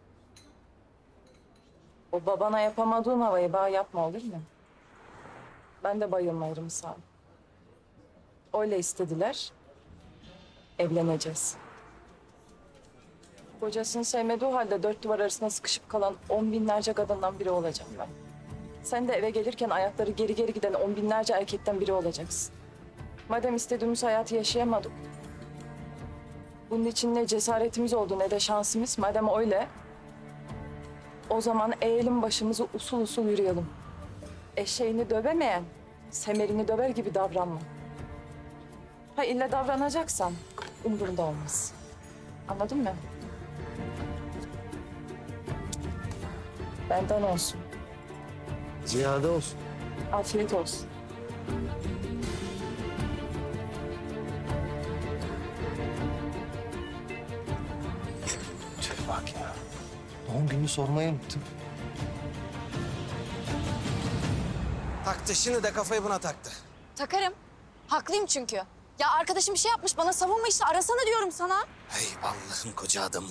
O babana yapamadığın havayı bana yapma olur mu? Ben de bayılmayırım sağ ol. Öyle istediler. Evleneceğiz. Kocasını sevmediği halde dört duvar arasında sıkışıp kalan on binlerce kadından biri olacağım ben. Sen de eve gelirken ayakları geri geri giden on binlerce erkekten biri olacaksın. Madem istediğimiz hayatı yaşayamadık, bunun için ne cesaretimiz oldu ne de şansımız. Madem öyle, o zaman eğelim başımızı usul usul yürüyelim. Eşeğini dövemeyen, semerini döver gibi davranma. Ha illa davranacaksan umurumda olmaz. Anladın mı? Benden olsun. Ziyade olsun. Afiyet olsun. Tüh bak ya. Doğum gününü sormayı unuttum. Taktı, şimdi de kafayı buna taktı. Takarım. Haklıyım çünkü. Ya arkadaşım bir şey yapmış bana savunma işte arasana diyorum sana. Hey Allah'ım koca adamı.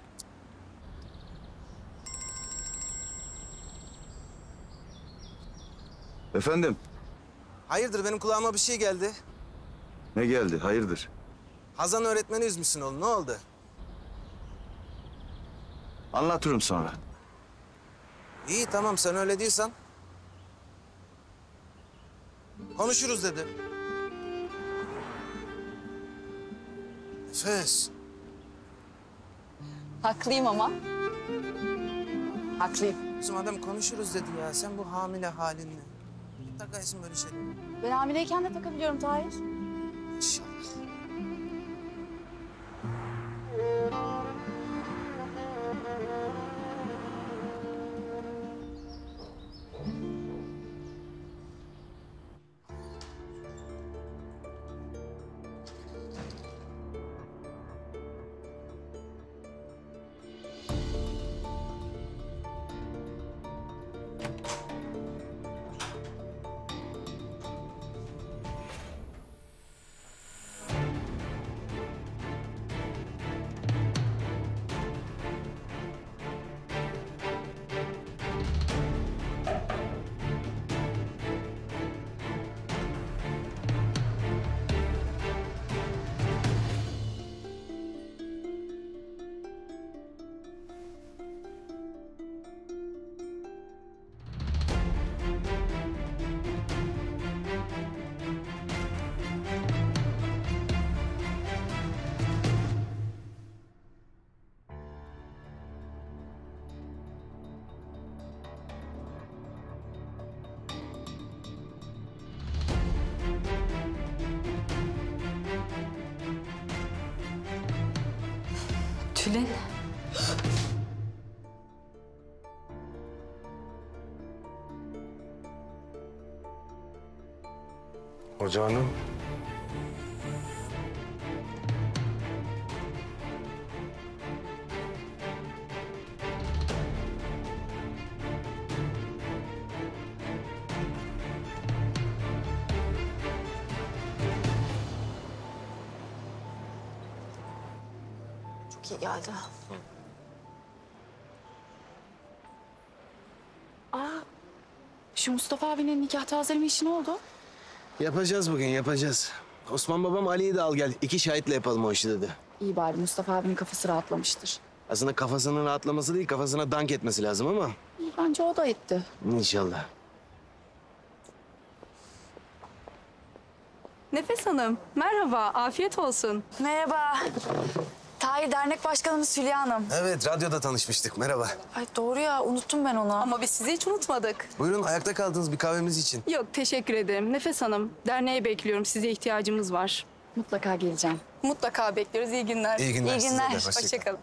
Efendim? Hayırdır, benim kulağıma bir şey geldi. Ne geldi? Hayırdır? Hazan öğretmeni üzmüşsün oğlum, ne oldu? Anlatırım sonra. İyi tamam, sen öyle diyorsan. Konuşuruz dedi. Nefes. Haklıyım ama. Haklıyım. Bizim adam konuşuruz dedi ya. Sen bu hamile halinle. Takaysın böyle şey. Ben hamileyken de takabiliyorum Tahir. İnşallah. Tülin. Hoca hanım. Çok iyi geldi. Şu Mustafa abinin nikah tazeleme işi ne oldu? Yapacağız bugün, yapacağız. Osman babam Ali'yi de al gel. İki şahitle yapalım o işi dedi. İyi bari Mustafa abinin kafası rahatlamıştır. Aslında kafasının rahatlaması değil, kafasına dank etmesi lazım ama... İyi, bence o da etti. İnşallah. Nefes Hanım, merhaba, afiyet olsun. Merhaba. Tahir Dernek Başkanımız Hülya Hanım. Evet, radyoda tanışmıştık. Merhaba. Ay doğru ya, unuttum ben onu. Ama biz sizi hiç unutmadık. Buyurun, ayakta kaldınız bir kahvemiz için. Yok, teşekkür ederim. Nefes Hanım, derneğe bekliyorum. Size ihtiyacımız var. Mutlaka geleceğim. Mutlaka bekliyoruz. İyi günler. İyi günler, İyi size günler. de. Hoşça kalın. Hoşça kalın.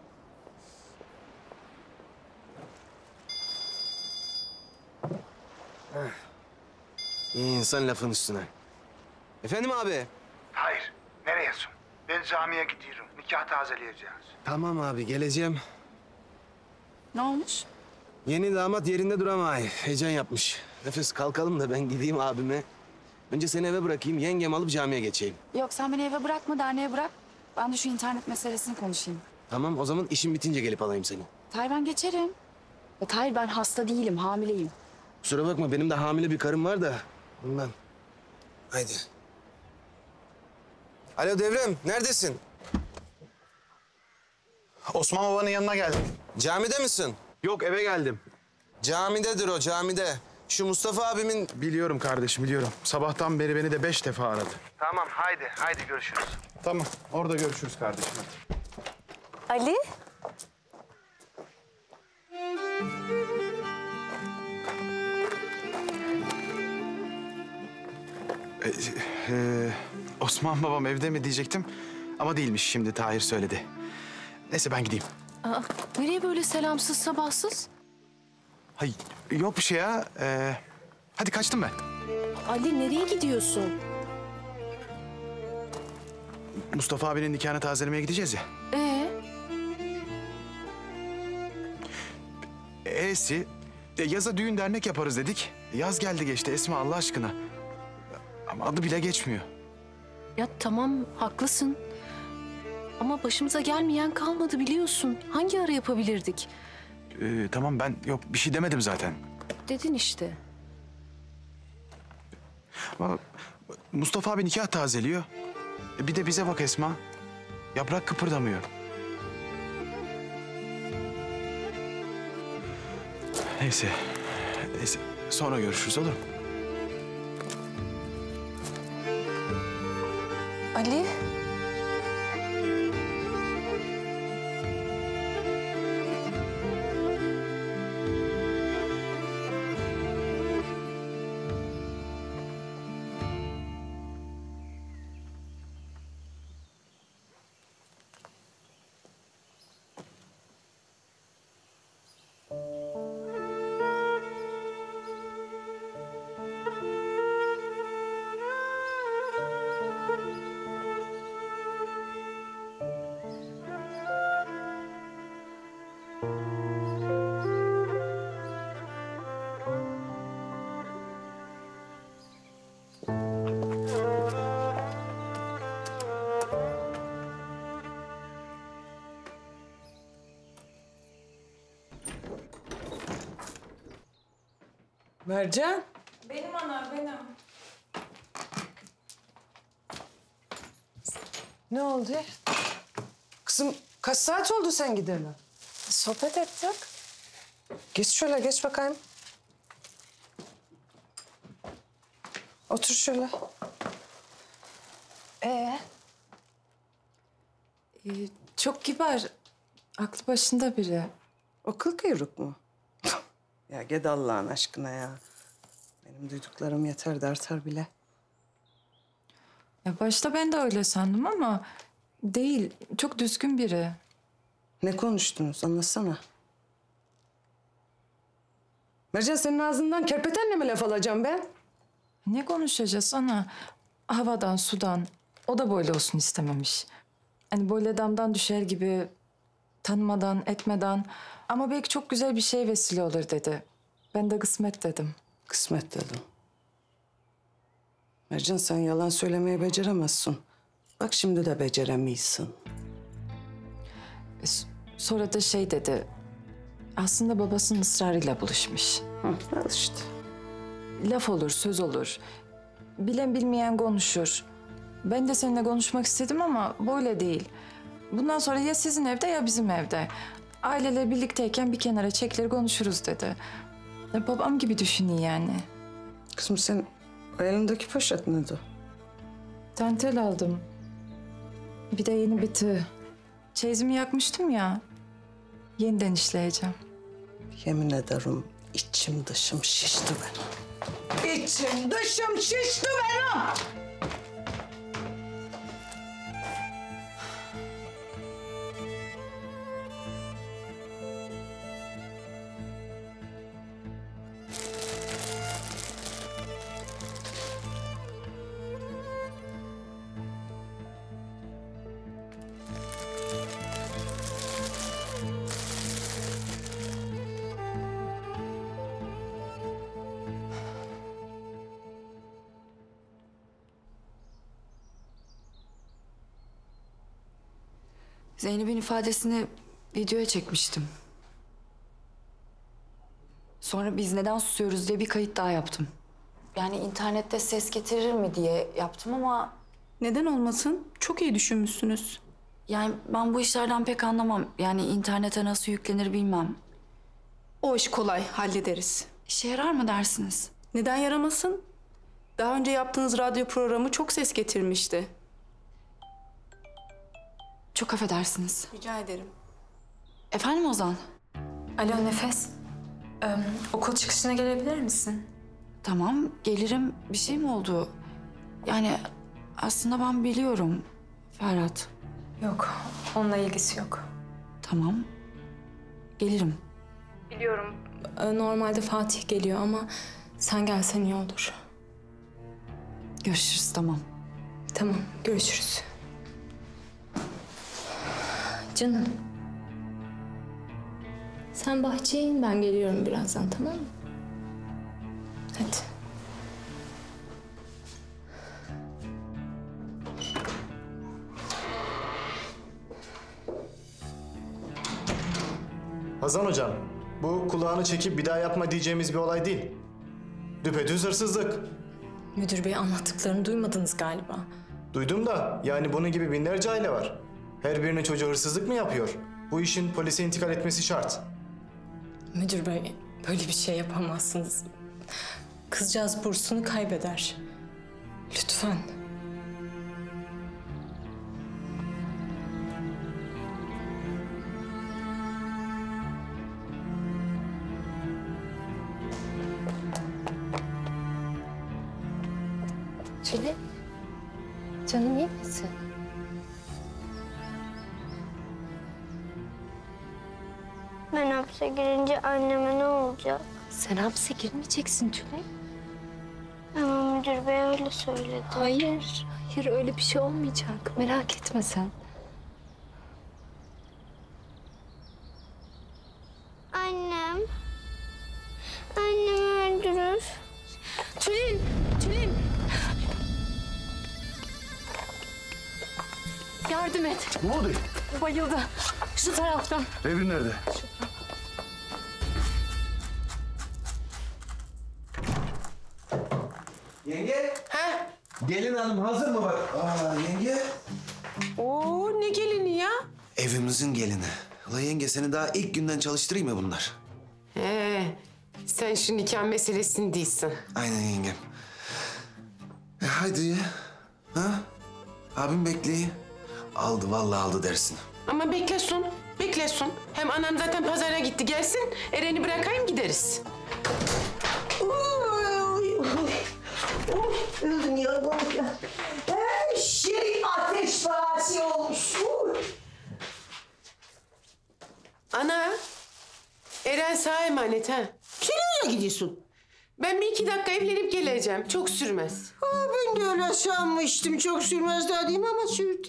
İyi insan lafın üstüne. Efendim abi? Hayır, nereyesin? Ben camiye gidiyorum. Nikah tazeleyeceğiz. Tamam abi, geleceğim. Ne olmuş? Yeni damat yerinde duramay. Heyecan yapmış. Nefes kalkalım da ben gideyim abime. Önce seni eve bırakayım, yengem alıp camiye geçeyim. Yok sen beni eve bırakma, derneğe bırak. Ben de şu internet meselesini konuşayım. Tamam, o zaman işim bitince gelip alayım seni. Tahir ben geçerim. Ya, Tahir ben hasta değilim, hamileyim. Kusura bakma, benim de hamile bir karım var da ondan. Haydi. Alo Devrem, neredesin? Osman babanın yanına geldim. Camide misin? Yok, eve geldim. Camidedir o, camide. Şu Mustafa abimin... Biliyorum kardeşim, biliyorum. Sabahtan beri beni de beş defa aradı. Tamam, haydi, haydi görüşürüz. Tamam, orada görüşürüz kardeşim. Ali? Ee, e, Osman babam evde mi diyecektim. Ama değilmiş, şimdi Tahir söyledi. Neyse ben gideyim. Aa, nereye böyle selamsız sabahsız? Hayır, yok bir şey ya. Ee, hadi kaçtım ben. Ali nereye gidiyorsun? Mustafa abinin nikahını tazelemeye gideceğiz ya. Ee? E'si, e, yaza düğün dernek yaparız dedik. Yaz geldi geçti Esma Allah aşkına. Ama adı bile geçmiyor. Ya tamam haklısın. Ama başımıza gelmeyen kalmadı biliyorsun. Hangi ara yapabilirdik? Ee, tamam ben yok bir şey demedim zaten. Dedin işte. Ama Mustafa abi nikah tazeliyor. E, bir de bize bak Esma. Yaprak kıpırdamıyor. Neyse. Neyse. Sonra görüşürüz olur mu? Ali? Mercan. Benim ana, benim. Ne oldu? Kızım kaç saat oldu sen gidene? Sohbet ettik. Geç şöyle, geç bakayım. Otur şöyle. Ee? Ee, çok kibar. Aklı başında biri. O kıl kuyruk mu? Ya git Allah'ın aşkına ya. Benim duyduklarım yeter de artar bile. Ya başta ben de öyle sandım ama değil. Çok düzgün biri. Ne konuştunuz? Anlatsana. Mercan senin ağzından kerpetenle mi laf alacağım ben? Ne konuşacağız ana? Havadan, sudan. O da böyle olsun istememiş. Hani böyle damdan düşer gibi tanımadan, etmeden. Ama belki çok güzel bir şey vesile olur dedi. Ben de kısmet dedim. Kısmet dedim. Mercan sen yalan söylemeyi beceremezsin. Bak şimdi de beceremiyorsun. E, sonra da şey dedi. Aslında babasının ısrarıyla buluşmuş. Hı, al işte. laf olur, söz olur. Bilen bilmeyen konuşur. Ben de seninle konuşmak istedim ama böyle değil. Bundan sonra ya sizin evde ya bizim evde. Aileler birlikteyken bir kenara çekilir konuşuruz dedi. E, babam gibi düşünün yani. Kızım sen o elindeki poşet neydi? Dantel aldım. Bir de yeni bir tığ. Çeyizimi yakmıştım ya. Yeniden işleyeceğim. Yemin ederim içim dışım şişti benim. İçim dışım şişti benim. Zeynep'in ifadesini videoya çekmiştim. Sonra biz neden susuyoruz diye bir kayıt daha yaptım. Yani internette ses getirir mi diye yaptım ama... Neden olmasın? Çok iyi düşünmüşsünüz. Yani ben bu işlerden pek anlamam. Yani internete nasıl yüklenir bilmem. O iş kolay, hallederiz. İşe yarar mı dersiniz? Neden yaramasın? Daha önce yaptığınız radyo programı çok ses getirmişti. Çok affedersiniz. Rica ederim. Efendim Ozan? Alo Nefes. Ee, okul çıkışına gelebilir misin? Tamam, gelirim. Bir şey mi oldu? Yani aslında ben biliyorum Ferhat. Yok, onunla ilgisi yok. Tamam. Gelirim. Biliyorum. Ee, normalde Fatih geliyor ama sen gelsen iyi olur. Görüşürüz, tamam. Tamam, görüşürüz. Canım. Sen bahçeye in, ben geliyorum birazdan, tamam mı? Hadi. Hazan hocam, bu kulağını çekip bir daha yapma diyeceğimiz bir olay değil. Düpedüz hırsızlık. Müdür bey, anlattıklarını duymadınız galiba. Duydum da yani bunun gibi binlerce aile var. Her birinin çocuğu hırsızlık mı yapıyor? Bu işin polise intikal etmesi şart. Müdür bey, böyle bir şey yapamazsınız. Kızcağız bursunu kaybeder. Lütfen. Tülin, canım iyi misin? Ben hapse girince anneme ne olacak? Sen hapse girmeyeceksin Tülin. Ama müdür bey öyle söyledi. Hayır, hayır öyle bir şey olmayacak. Merak etme sen. Annem. Annem öldürür. Tülin, Tülin. Yardım et. Ne oldu? Bayıldı. Şu taraftan. Devrim nerede? Yenge. Ha? Gelin hanım hazır mı bak? Aa yenge. Oo ne gelini ya? Evimizin gelini. Ula yenge seni daha ilk günden çalıştırayım mı bunlar? He, sen şu nikah meselesini değilsin. Aynen yengem. E haydi. Ha? Abim bekliyor. Aldı vallahi aldı dersin. Ama beklesin, beklesin. Hem anam zaten pazara gitti, gelsin. Eren'i bırakayım gideriz. Öldüm ya bu ya. Her şey ateş pahası olmuş. Ana, Eren sana emanet ha. Sen nereye gidiyorsun? Ben bir iki dakika evlenip geleceğim. Çok sürmez. Ha, ben de öyle sanmıştım. Çok sürmez dedim ama sürdü.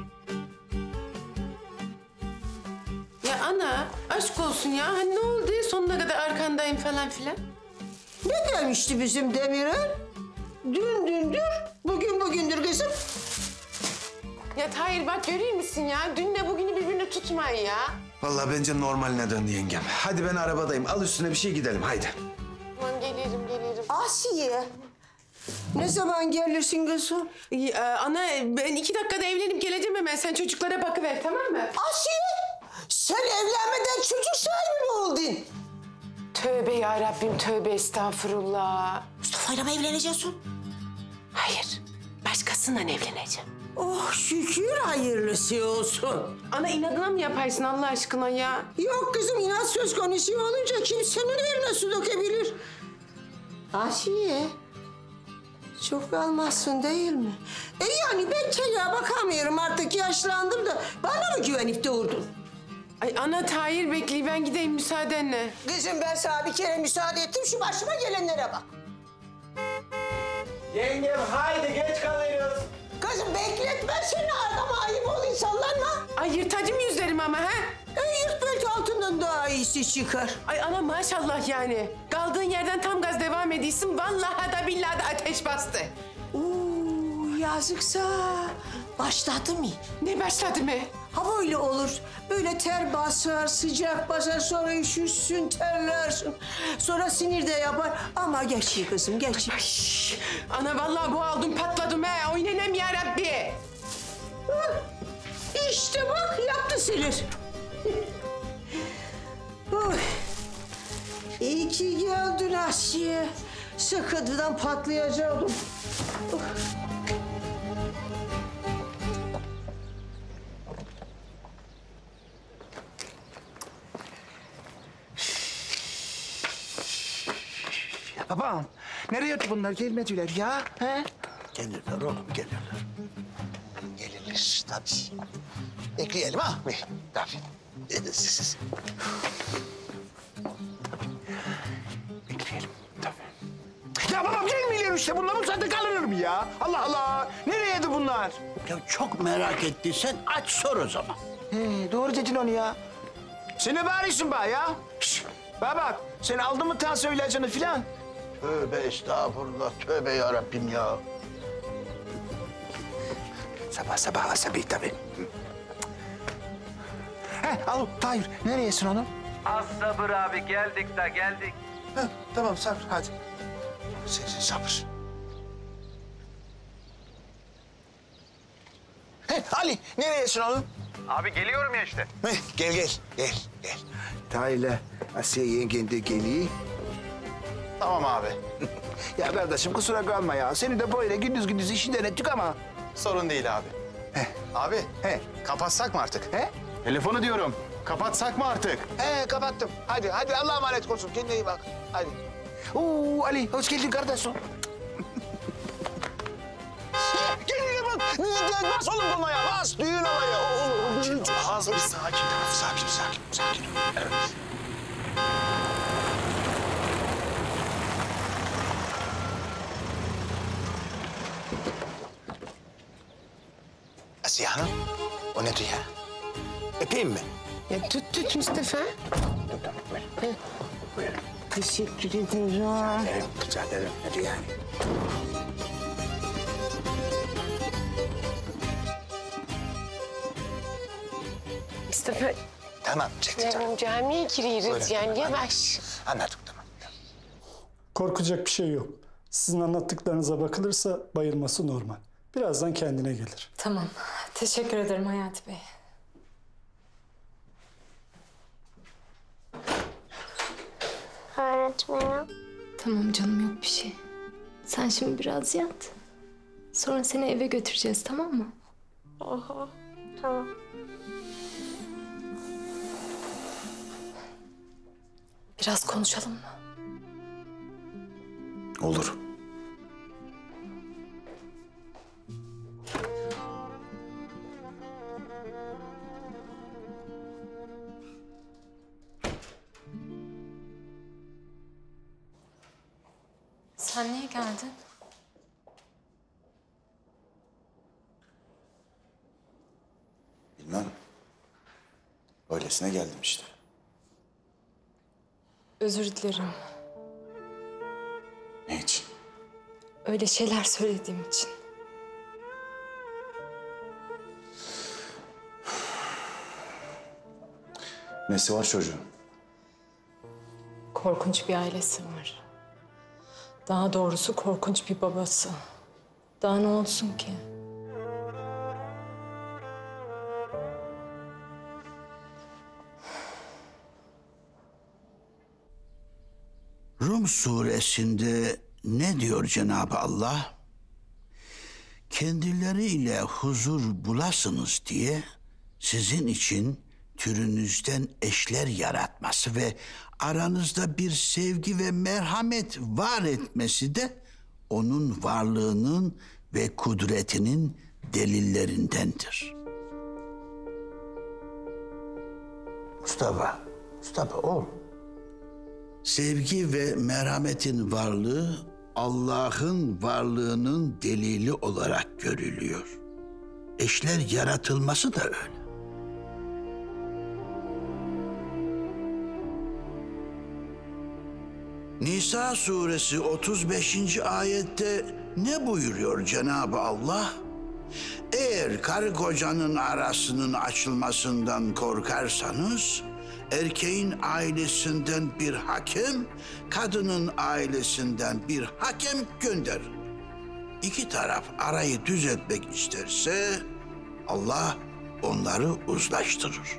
Ya ana, aşk olsun ya. Hani ne oldu? Sonuna kadar arkandayım falan filan. Ne demişti bizim Demirel? Dün dündür, bugün bugündür kızım. Ya Tahir bak görüyor musun ya? Dünle bugünü birbirini tutmayın ya. Vallahi bence normaline döndü yengem. Hadi ben arabadayım. Al üstüne bir şey gidelim haydi. Aman gelirim, gelirim. Asiye. Ne zaman gelirsin kızım? Ee, ana ben iki dakikada evlenip geleceğim hemen. Sen çocuklara bakıver tamam mı? Asiye! Sen evlenmeden çocuk sahibi mi oldun? Tövbe ya Rabbim tövbe estağfurullah. Mustafa'yla mı evleneceksin? Hayır. Başkasından evleneceğim. Oh şükür hayırlısı olsun. Ana inadına mı yaparsın Allah aşkına ya? Yok kızım inat söz konusu olunca kimsenin eline su dökebilir. Asiye. Çok kalmazsın değil mi? E yani ben çocuğa bakamıyorum artık yaşlandım da bana mı güvenip doğurdun? Ay ana Tahir bekliyor ben gideyim müsaadenle. Kızım ben sana bir kere müsaade ettim şu başıma gelenlere bak. Yengem haydi geç kalıyoruz. Kızım bekletme seni adama ayıp ol insanlarla. Ay yırtacım yüzlerim ama ha? E yırt belki altından daha iyisi çıkar. Ay ana maşallah yani. Kaldığın yerden tam gaz devam ediyorsun. Vallahi da billahi de ateş bastı. Oo yazıksa. Başladı mı? Ne başladı mı? Ha böyle olur. Böyle ter basar, sıcak basar, sonra üşürsün, terlersin. Sonra sinir de yapar. Ama geçiyor kızım, geçiyor. Ana vallahi bu aldım patladım he. Oynanem ya Rabbi. İşte bak yaptı sinir. Oy. İyi ki geldin Asiye. Sıkıntıdan patlayacaktım. Oh. Babam, nereye bunlar? Gelmediler ya. He? Gelirler oğlum, gelirler. Gelirler tabii. Bekleyelim ha. Tabii. Siz. Bekleyelim tabii. Ya babam gelmiyorlar işte. Bunlar bu saatte kalınır mı ya? Allah Allah. Nereyeydi bunlar? Ya çok merak ettiysen aç sor o zaman. He, doğru dedin onu ya. Sen ne bağırıyorsun bana ya? Şişt, bana bak. Sen aldın mı tansiyon ilacını filan? Tövbe estağfurullah, tövbe yarabbim ya. Sabah sabah asabi tabii. He, al Tahir. Nereyesin onu? Az sabır abi, geldik de geldik. He, tamam sabır, hadi. Sen sabır. He, Ali, nereyesin oğlum? Abi geliyorum ya işte. He, gel, gel, gel, gel. Tahir'le Asiye yengen de geliyor. Tamam abi. Ya kardeşim kusura kalma ya. Seni de böyle gündüz gündüz işinden ettik ama. Sorun değil abi. He. Abi, he. kapatsak mı artık? He? Telefonu diyorum. Kapatsak mı artık? He, kapattım. Hadi, hadi Allah'a emanet olsun. Kendine iyi bak. Hadi. Oo, Ali, hoş geldin kardeşim. Gel bak. Bas oğlum buna ya. Bas. Düğün olayı. Oğlum, düğün. Az bir sakin. Sakin, sakin, sakin. Evet. Asiye Hanım, o nedir ya? Öpeyim mi? Ya tut tut Mustafa. Teşekkür ederim. Rica ederim, rica ederim. Nedir yani? Mustafa. Tamam, çekti tamam. Yani camiye giriyoruz yani yavaş. Anladım, tamam. Korkacak bir şey yok. Sizin anlattıklarınıza bakılırsa bayılması normal. Birazdan kendine gelir. Tamam. Teşekkür ederim Hayati Bey. Öğretmenim. Tamam canım yok bir şey. Sen şimdi biraz yat. Sonra seni eve götüreceğiz tamam mı? Aha, tamam. Biraz konuşalım mı? Olur. Sen niye geldin? Bilmem. Öylesine geldim işte. Özür dilerim. Ne için? Öyle şeyler söylediğim için. Nesi var çocuğun? Korkunç bir ailesi var. Daha doğrusu korkunç bir babası. Daha ne olsun ki? Rum suresinde ne diyor Cenab-ı Allah? Kendileriyle huzur bulasınız diye sizin için türünüzden eşler yaratması ve aranızda bir sevgi ve merhamet var etmesi de onun varlığının ve kudretinin delillerindendir. Mustafa, Mustafa oğlum. Sevgi ve merhametin varlığı Allah'ın varlığının delili olarak görülüyor. Eşler yaratılması da öyle. Nisa suresi otuz beşinci ayette ne buyuruyor Cenab-ı Allah? Eğer karı kocanın arasının açılmasından korkarsanız, erkeğin ailesinden bir hakem, kadının ailesinden bir hakem gönderin. İki taraf arayı düzeltmek isterse Allah onları uzlaştırır.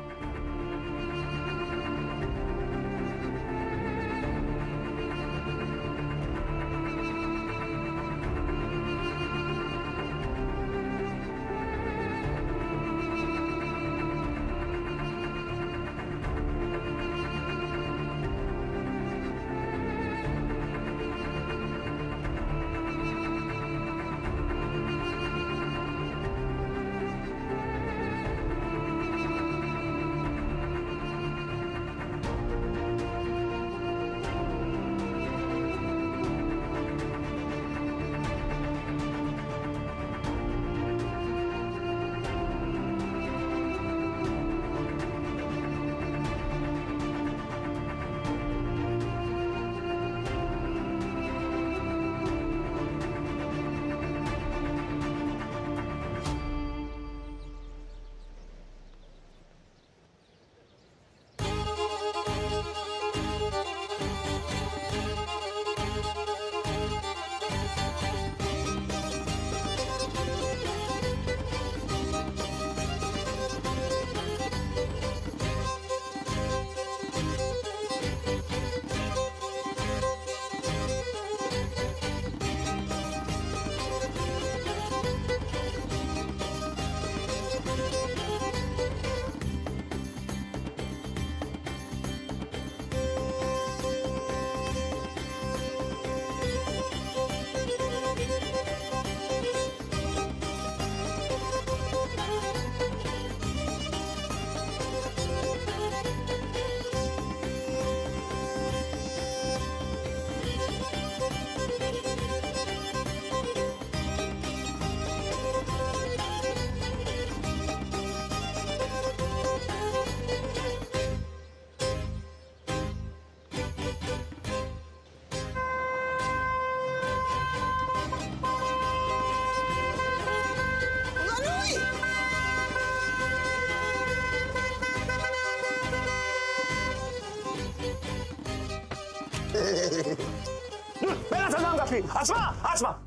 Dur, ben açacağım kapıyı. Açma, açma.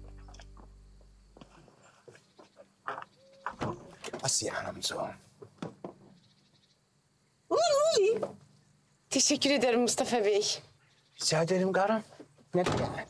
Asiye Hanımcığım. Uy, uy. Teşekkür ederim Mustafa Bey. Rica ederim karım. Ne demek?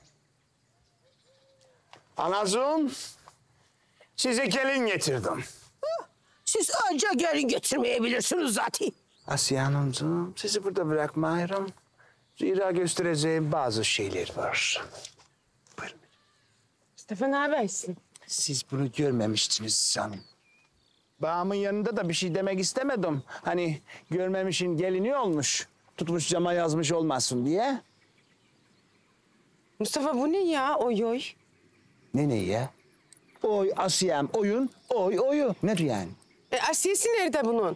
Anacığım, size gelin getirdim. Siz önce gelin getirmeyebilirsiniz zaten. Asiye Hanımcığım, sizi burada bırakmayırım. Zira göstereceğim bazı şeyler var. Buyurun. Mustafa ne habersin? Siz bunu görmemiştiniz canım. Bağımın yanında da bir şey demek istemedim. Hani görmemişin gelini olmuş. Tutmuş cama yazmış olmasın diye. Mustafa bu ne ya? Oy oy. Ne ne ya? Oy Asiyem oyun, oy oyu. Nedir yani? E, Asiyesi nerede bunun?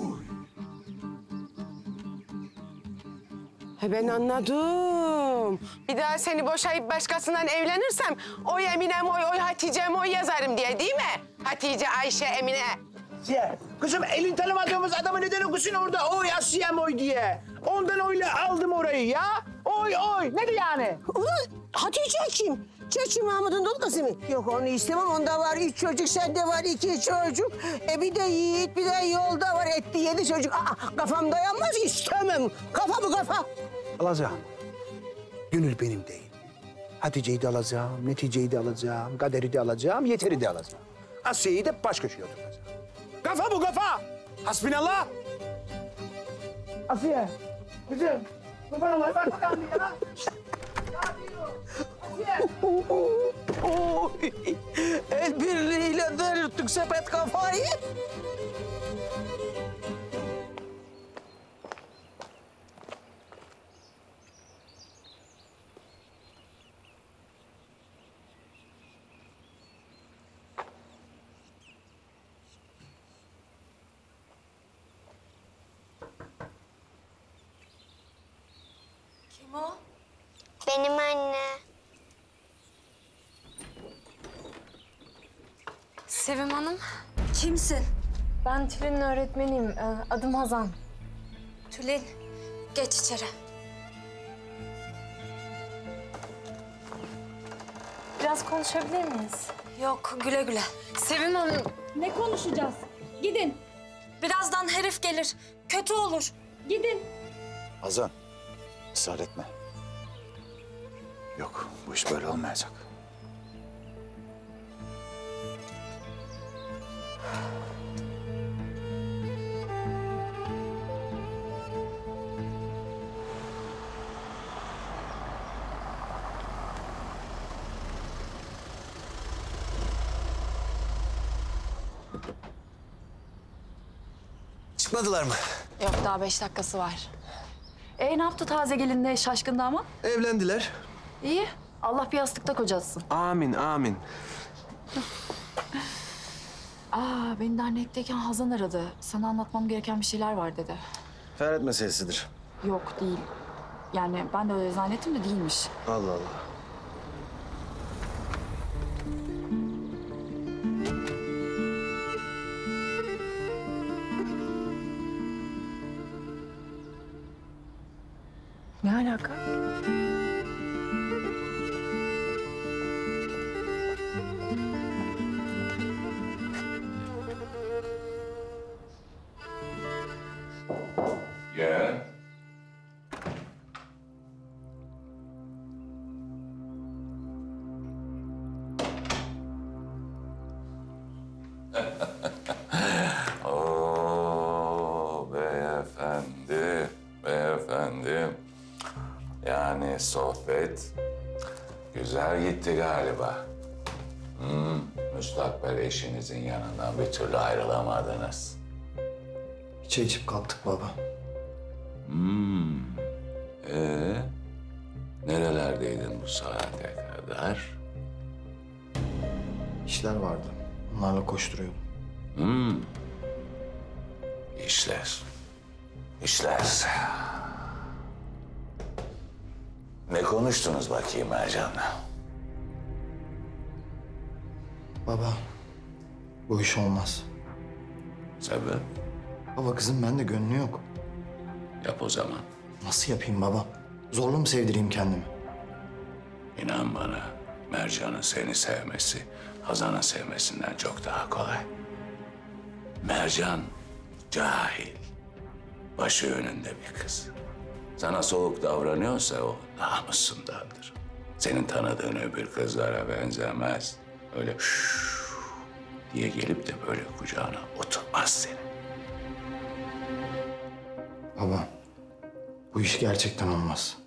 He ben anladım. Bir daha seni boşayıp başkasından evlenirsem oy Eminem, oy oy Hatice'm, oy yazarım diye değil mi? Hatice, Ayşe, Emine. Ya kızım elin tanımadığımız adamı neden okusun orada oy Asiyem oy diye? Ondan öyle aldım orayı ya. Oy oy nedir yani? Ulan Hatice kim? Çeçi Mahmud'un dul kızı mı? Yok onu istemem. Onda var üç çocuk, sende var iki çocuk. E bir de Yiğit, bir de yolda var etti yedi çocuk. Aa, kafam dayanmaz, istemem. Kafa bu kafa. Alacağım. Gönül benim değil. Hatice'yi de alacağım, neticeyi de alacağım, kaderi de alacağım, yeteri de alacağım. Asya'yı da baş köşeye oturtacağım. Kafa bu kafa! Hasbinallah! Asiye, kızım, kurban olayım, bak bakalım bir yana. Oy, el birliğiyle delirttik sepet kafayı. Kim o? Benim anne. Sevim Hanım. Kimsin? Ben Tülin'in öğretmeniyim. Ee, Adım Hazan. Tülin, geç içeri. Biraz konuşabilir miyiz? Yok, güle güle. Sevim Hanım. Ne konuşacağız? Gidin. Birazdan herif gelir. Kötü olur. Gidin. Hazan, ısrar etme. Yok, bu iş böyle olmayacak. Çıkmadılar mı? Yok, daha beş dakikası var. E ne yaptı taze gelinle şaşkın damat? Evlendiler. İyi. Allah bir yastıkta kocasın. Amin, amin. Aa, beni dernekteyken Hazan aradı. Sana anlatmam gereken bir şeyler var dedi. Ferhat meselesidir. Yok, değil. Yani ben de öyle zannettim de değilmiş. Allah Allah. Ne alaka? Gel. Oo beyefendi, beyefendi. Yani sohbet güzel gitti galiba. Hmm, müstakbel eşinizin yanından bir türlü ayrılamadınız. Bir çay içip kalktık baba. Hmm. Ee, nerelerdeydin bu saate kadar? İşler vardı. Onlarla koşturuyordum. Hmm. İşler. İşler. Ne konuştunuz bakayım Ercan'la? Baba, bu iş olmaz. Sebep? Baba kızım bende gönlü yok. Yap o zaman. Nasıl yapayım baba? Zorla mı sevdireyim kendimi? İnan bana, Mercan'ın seni sevmesi, Hazan'ın sevmesinden çok daha kolay. Mercan, cahil, başı önünde bir kız. Sana soğuk davranıyorsa o namusundandır. Senin tanıdığın öbür kızlara benzemez. Öyle şşş diye gelip de böyle kucağına oturmaz seni. Baba, bu iş gerçekten olmaz.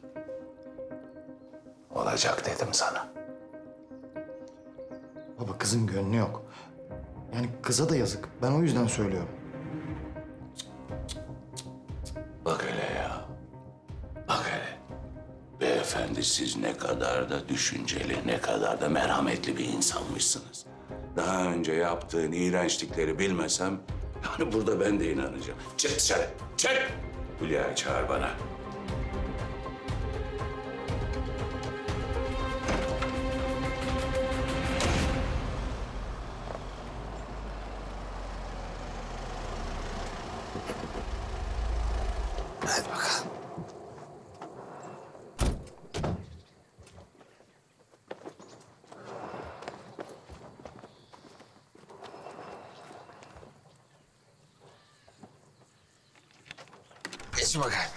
Olacak dedim sana. Baba kızın gönlü yok. Yani kıza da yazık. Ben o yüzden söylüyorum. Bak hele ya. Bak hele. Beyefendi siz ne kadar da düşünceli, ne kadar da merhametli bir insanmışsınız. Daha önce yaptığın iğrençlikleri bilmesem, yani burada ben de inanacağım. Çık dışarı, çık! Hülya'yı çağır bana. Hadi bakalım. Geç bakalım.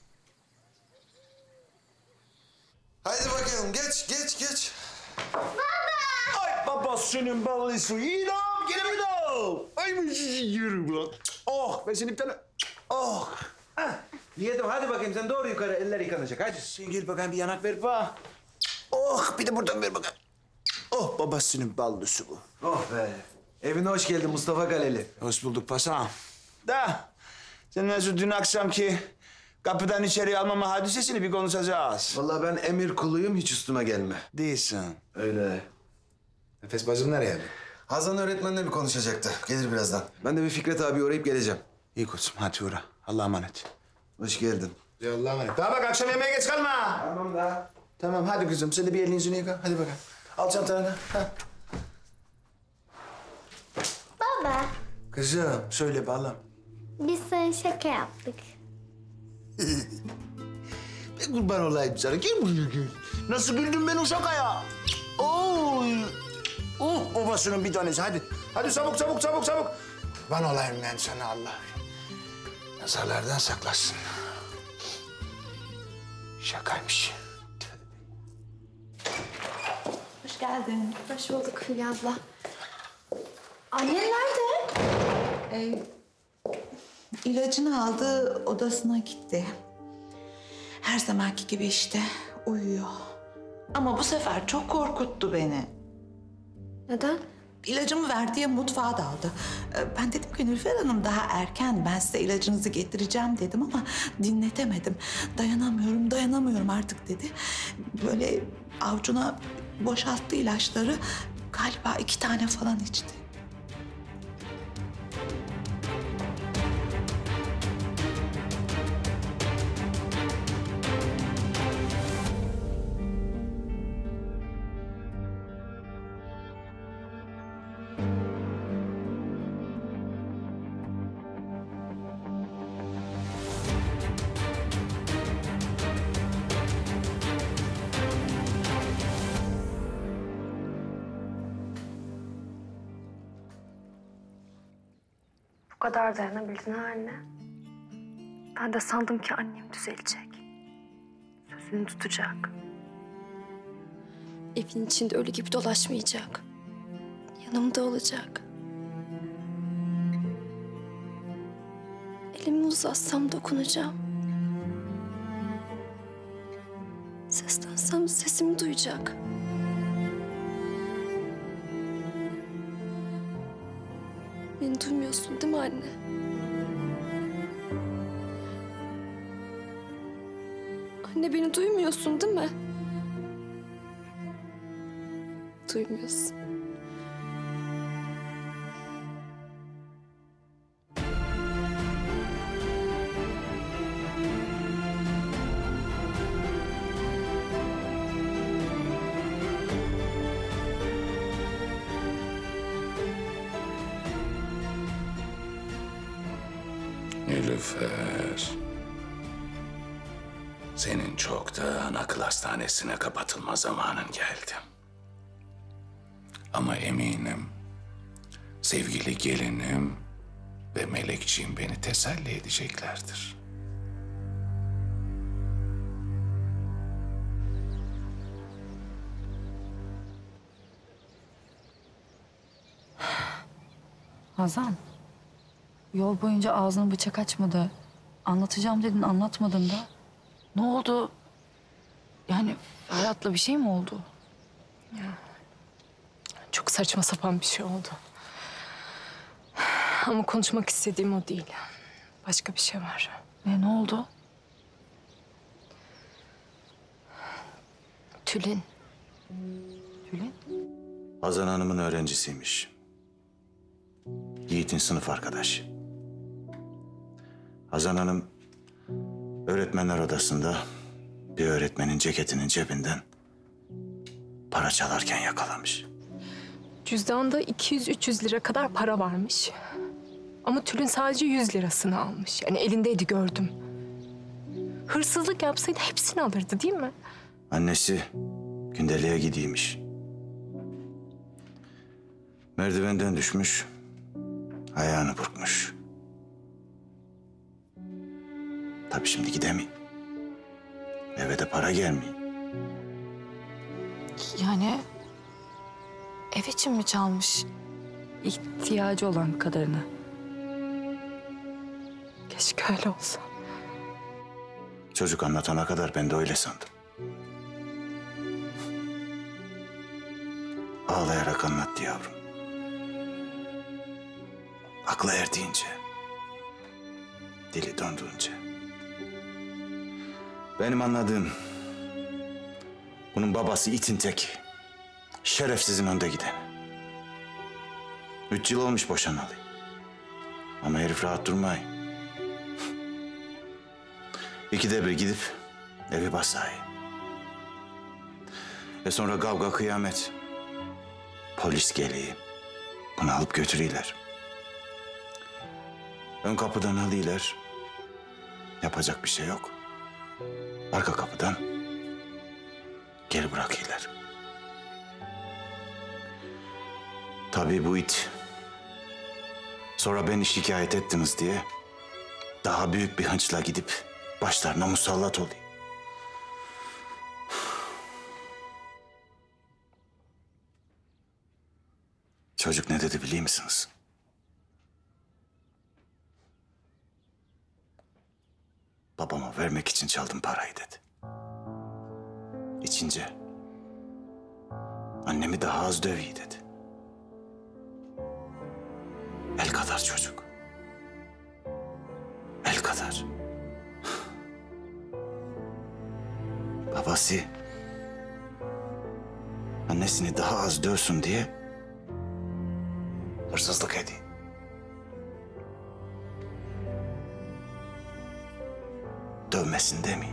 Haydi bakalım geç geç geç. Baba! Ay babasının ballısı. İğdam gel buradan. Ay yürü ulan. Oh ben seni bir tane... Oh. Ah, yedim hadi bakayım sen doğru yukarı eller yıkanacak hadi. Sen gel bakayım bir yanak ver bana. Oh bir de buradan ver bakayım. Oh babasının ballısı bu. Oh be. Evine hoş geldin Mustafa Kaleli. Hoş bulduk paşam. Da sen nasıl dün akşamki kapıdan içeri almama hadisesini bir konuşacağız. Vallahi ben emir kuluyum hiç üstüme gelme. Değilsin. Öyle. Nefes bacım nereye? Hazan öğretmenle bir konuşacaktı. Gelir birazdan. Ben de bir Fikret abi uğrayıp geleceğim. İyi koçum hadi uğra. Allah'a emanet. Hoş geldin. Ya Allah'a emanet. Daha bak akşam yemeğe geç kalma. Tamam da. Tamam hadi kızım sen de bir elini yüzünü yıka. Hadi bakalım. Al çantanı da. Ha. Baba, Kızım söyle balım. biz sana şaka yaptık. Ben kurban olayım sana. Gel buraya gel. Nasıl güldün ben o şakaya? Oy. Oh babasının bir tanesi. Hadi. Hadi çabuk çabuk çabuk çabuk. Ben olayım ben sana Allah. Nazarlardan saklasın. Şakaymış. Hoş geldin. Hoş bulduk Hülya abla. Annen nerede? Ee, ilacını aldı, odasına gitti. Her zamanki gibi işte uyuyor. Ama bu sefer çok korkuttu beni. Neden? İlacımı ver diye mutfağa daldı. Ee, Ben dedim ki Nilüfer Hanım daha erken, ben size ilacınızı getireceğim dedim ama dinletemedim. Dayanamıyorum, dayanamıyorum artık dedi. Böyle avucuna boşalttı ilaçları. Galiba iki tane falan içti. Bu kadar dayanabildin ha anne. Ben de sandım ki annem düzelecek. Sözünü tutacak. Evin içinde ölü gibi dolaşmayacak. Yanımda olacak. Elimi uzatsam dokunacağım. Seslensem sesimi duyacak. Beni duymuyorsun değil mi anne? Anne beni duymuyorsun değil mi? Duymuyorsun. Nilüfer. Senin çoktan akıl hastanesine kapatılma zamanın geldi. Ama eminim sevgili gelinim ve melekçiğim beni teselli edeceklerdir. Hazan, yol boyunca ağzını bıçak açmadı. Anlatacağım dedin, anlatmadın da. Ne oldu? Yani Ferhat'la bir şey mi oldu? Ya, çok saçma sapan bir şey oldu. Ama konuşmak istediğim o değil. Başka bir şey var. E, ne oldu? Tülin. Tülin? Hazan Hanım'ın öğrencisiymiş. Yiğit'in sınıf arkadaşı. Hazan Hanım öğretmenler odasında bir öğretmenin ceketinin cebinden para çalarken yakalamış. Cüzdanda iki yüz üç yüz lira kadar para varmış. Ama Tülin sadece yüz lirasını almış. Yani elindeydi gördüm. Hırsızlık yapsaydı hepsini alırdı değil mi? Annesi gündeliğe gidiymiş. Merdivenden düşmüş, ayağını burkmuş. Tabii şimdi gidemeyim. Eve de para gelmiyor. Yani ev için mi çalmış? İhtiyacı olan kadarını. Keşke öyle olsa. Çocuk anlatana kadar ben de öyle sandım. Ağlayarak anlattı yavrum. Aklı erdiğince, dili döndüğünce. Benim anladığım, bunun babası itin tek, şerefsizin önde giden. Üç yıl olmuş boşanalı. Ama herif rahat durmayın. İkide bir gidip evi basayım. Ve sonra kavga kıyamet. Polis geliyor. Bunu alıp götürüyorlar. Ön kapıdan alıyorlar. Yapacak bir şey yok. Arka kapıdan geri bırakıyorlar. Tabii bu it sonra beni şikayet ettiniz diye daha büyük bir hınçla gidip başlarına musallat oluyor. Çocuk ne dedi biliyor musunuz? Babama vermek için çaldım parayı dedi. İçince annemi daha az dövüyor dedi. El kadar çocuk. El kadar. Babası annesini daha az dövsün diye hırsızlık ediyor. Dövmesin demeyin.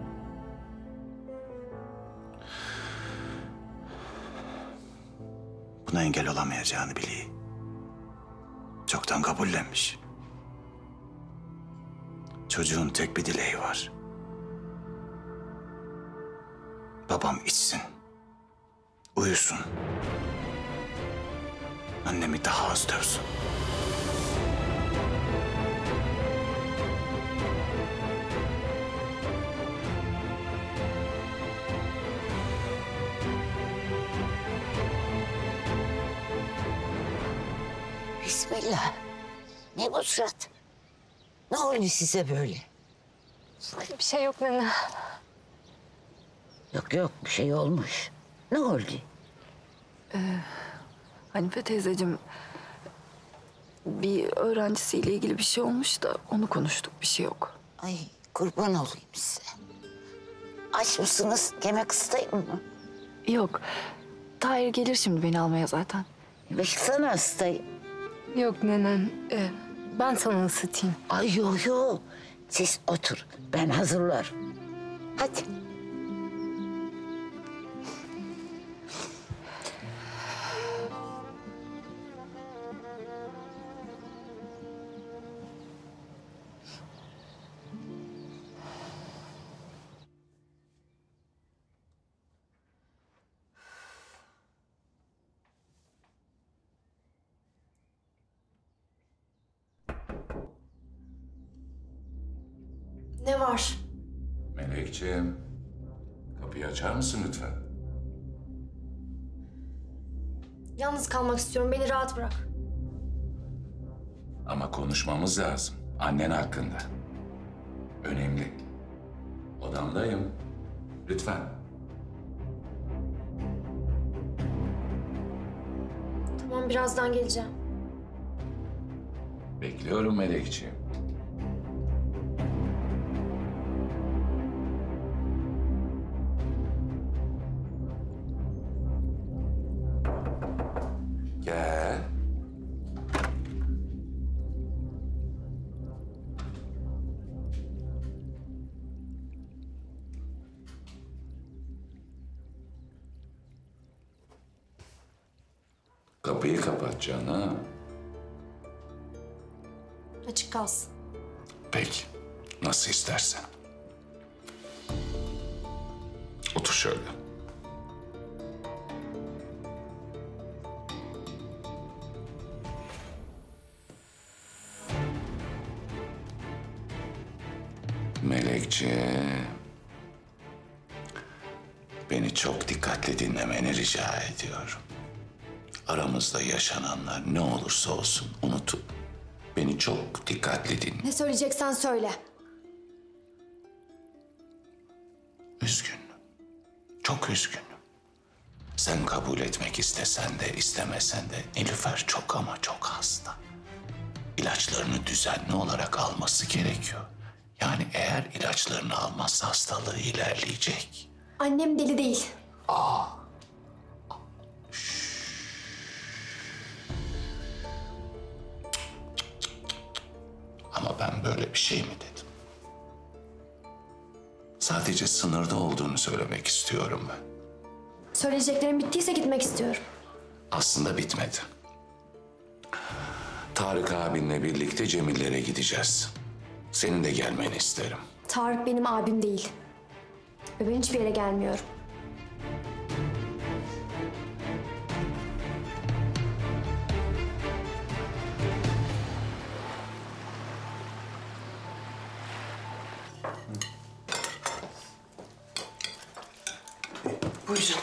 Buna engel olamayacağını biliyor. Çoktan kabullenmiş. Çocuğun tek bir dileği var. Babam içsin, uyusun. Annemi daha az dövsün. Bismillah. Ne bu surat? Ne oldu size böyle? Bir şey yok nene. Yok yok bir şey olmuş. Ne oldu? Ee, Hanife teyzeciğim, bir öğrencisiyle ilgili bir şey olmuş da onu konuştuk, bir şey yok. Ay kurban olayım size. Aç mısınız? Yemek ısıtayım mı? Yok. Tahir gelir şimdi beni almaya zaten. Ben sana ısıtayım. Yok nenem. Ee, ben sana ısıtayım. Ay yok yok. Siz otur. Ben hazırlarım. Hadi. Ne var? Melekciğim, kapıyı açar mısın lütfen? Yalnız kalmak istiyorum. Beni rahat bırak. Ama konuşmamız lazım. Annen hakkında. Önemli. Odamdayım. Lütfen. Tamam, birazdan geleceğim. Bekliyorum Melekciğim. Gel. Kapıyı kapat canım. Açık kalsın. Peki. Nasıl istersen. Otur şöyle. Melekçe, beni çok dikkatli dinlemeni rica ediyorum. Aramızda yaşananlar ne olursa olsun unutun. Beni çok dikkatli dinle. Ne söyleyeceksen söyle. Üzgün. Çok üzgün. Sen kabul etmek istesen de istemesen de Nilüfer çok ama çok hasta. İlaçlarını düzenli olarak alması gerekiyor. Yani eğer ilaçlarını almazsa hastalığı ilerleyecek. Annem deli değil. Aa. Ama ben böyle bir şey mi dedim? Sadece sınırda olduğunu söylemek istiyorum ben. Söyleyeceklerim bittiyse gitmek istiyorum. Aslında bitmedi. Tarık abinle birlikte Cemillere gideceğiz. Senin de gelmeni isterim. Tarık benim abim değil. Ve ben hiçbir yere gelmiyorum. Buyurun.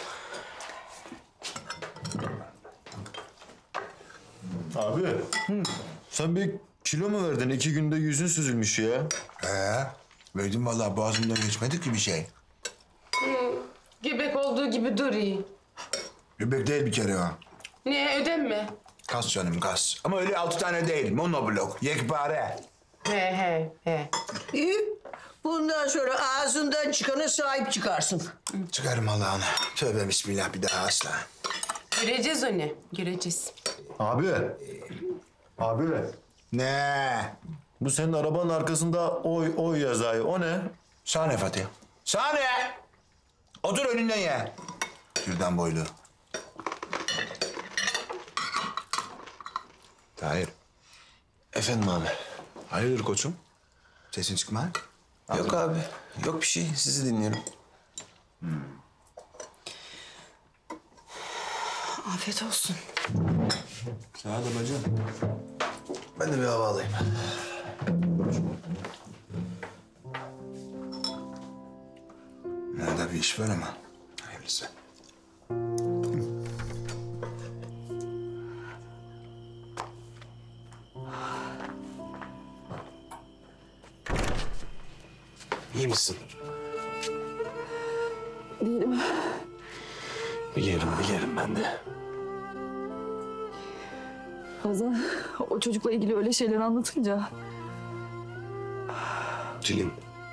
Abi, sen bir kilo mu verdin? İki günde yüzün süzülmüş ya. He, verdim vallahi boğazımdan geçmedi ki bir şey. Hmm, göbek olduğu gibi duruyor. Göbek değil bir kere o. Ne, ödem mi? Kas canım kas. Ama öyle altı tane değil, monoblok, yekpare. He he he. İyi. Bundan sonra ağzından çıkana sahip çıkarsın. Çıkarım Allah'ını. Tövbe bismillah bir daha asla. Göreceğiz onu, göreceğiz. Abi. Abi. Ne? Bu senin arabanın arkasında oy oy yazayı. O ne? Sahne Fatih. Sahne! Otur önünden ye. Şuradan boylu. Tahir. Efendim abi. Hayırdır koçum? Sesin çıkma. Yok abi. Yok bir şey. Sizi dinliyorum. Hmm. Afiyet olsun. Sana da bacım. Ben de bir hava alayım. Nerede bir iş var ama. Hayırlısı. İyi misin? Değilim. Biliyorum, biliyorum ben de. Hazan o çocukla ilgili öyle şeyler anlatınca... Tülin.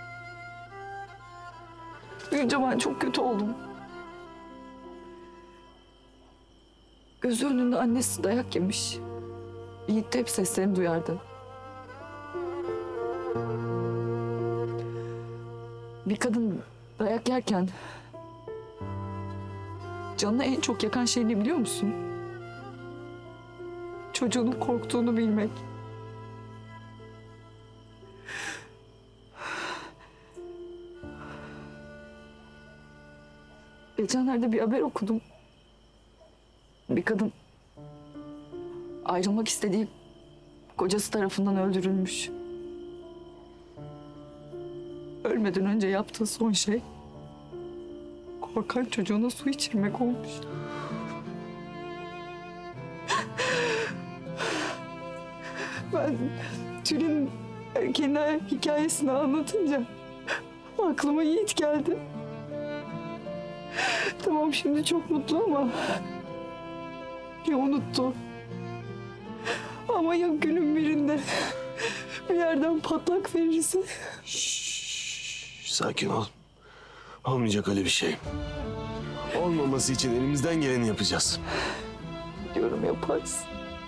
Duyunca ben çok kötü oldum. Gözü önünde annesi dayak yemiş. Yiğit de hep seslerini duyardı. Bir kadın dayak yerken canını en çok yakan şey ne biliyor musun? Çocuğunun korktuğunu bilmek. Geçenlerde bir haber okudum. Bir kadın ayrılmak istediği kocası tarafından öldürülmüş. Ölmeden önce yaptığı son şey korkan çocuğuna su içirmek olmuş. Ben Tülin kendi hikayesini anlatınca aklıma Yiğit geldi. Tamam şimdi çok mutlu ama ya unuttu. Ama ya günün birinde bir yerden patlak verirse. Sakin ol. Olmayacak öyle bir şey. Olmaması için elimizden geleni yapacağız. Diyorum yaparsın.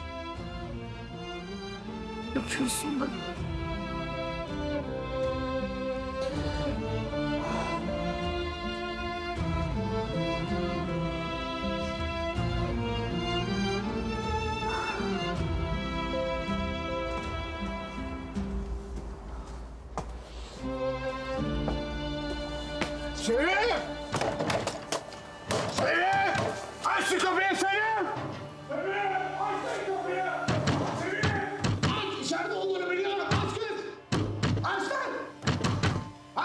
Yapıyorsun da. Selim! Selim! Aç şu kapıyı Selim! Selim! Aç şu kapıyı! Selim! Aç! İçeride olduğunu biliyorum. Aç kız! Aç lan!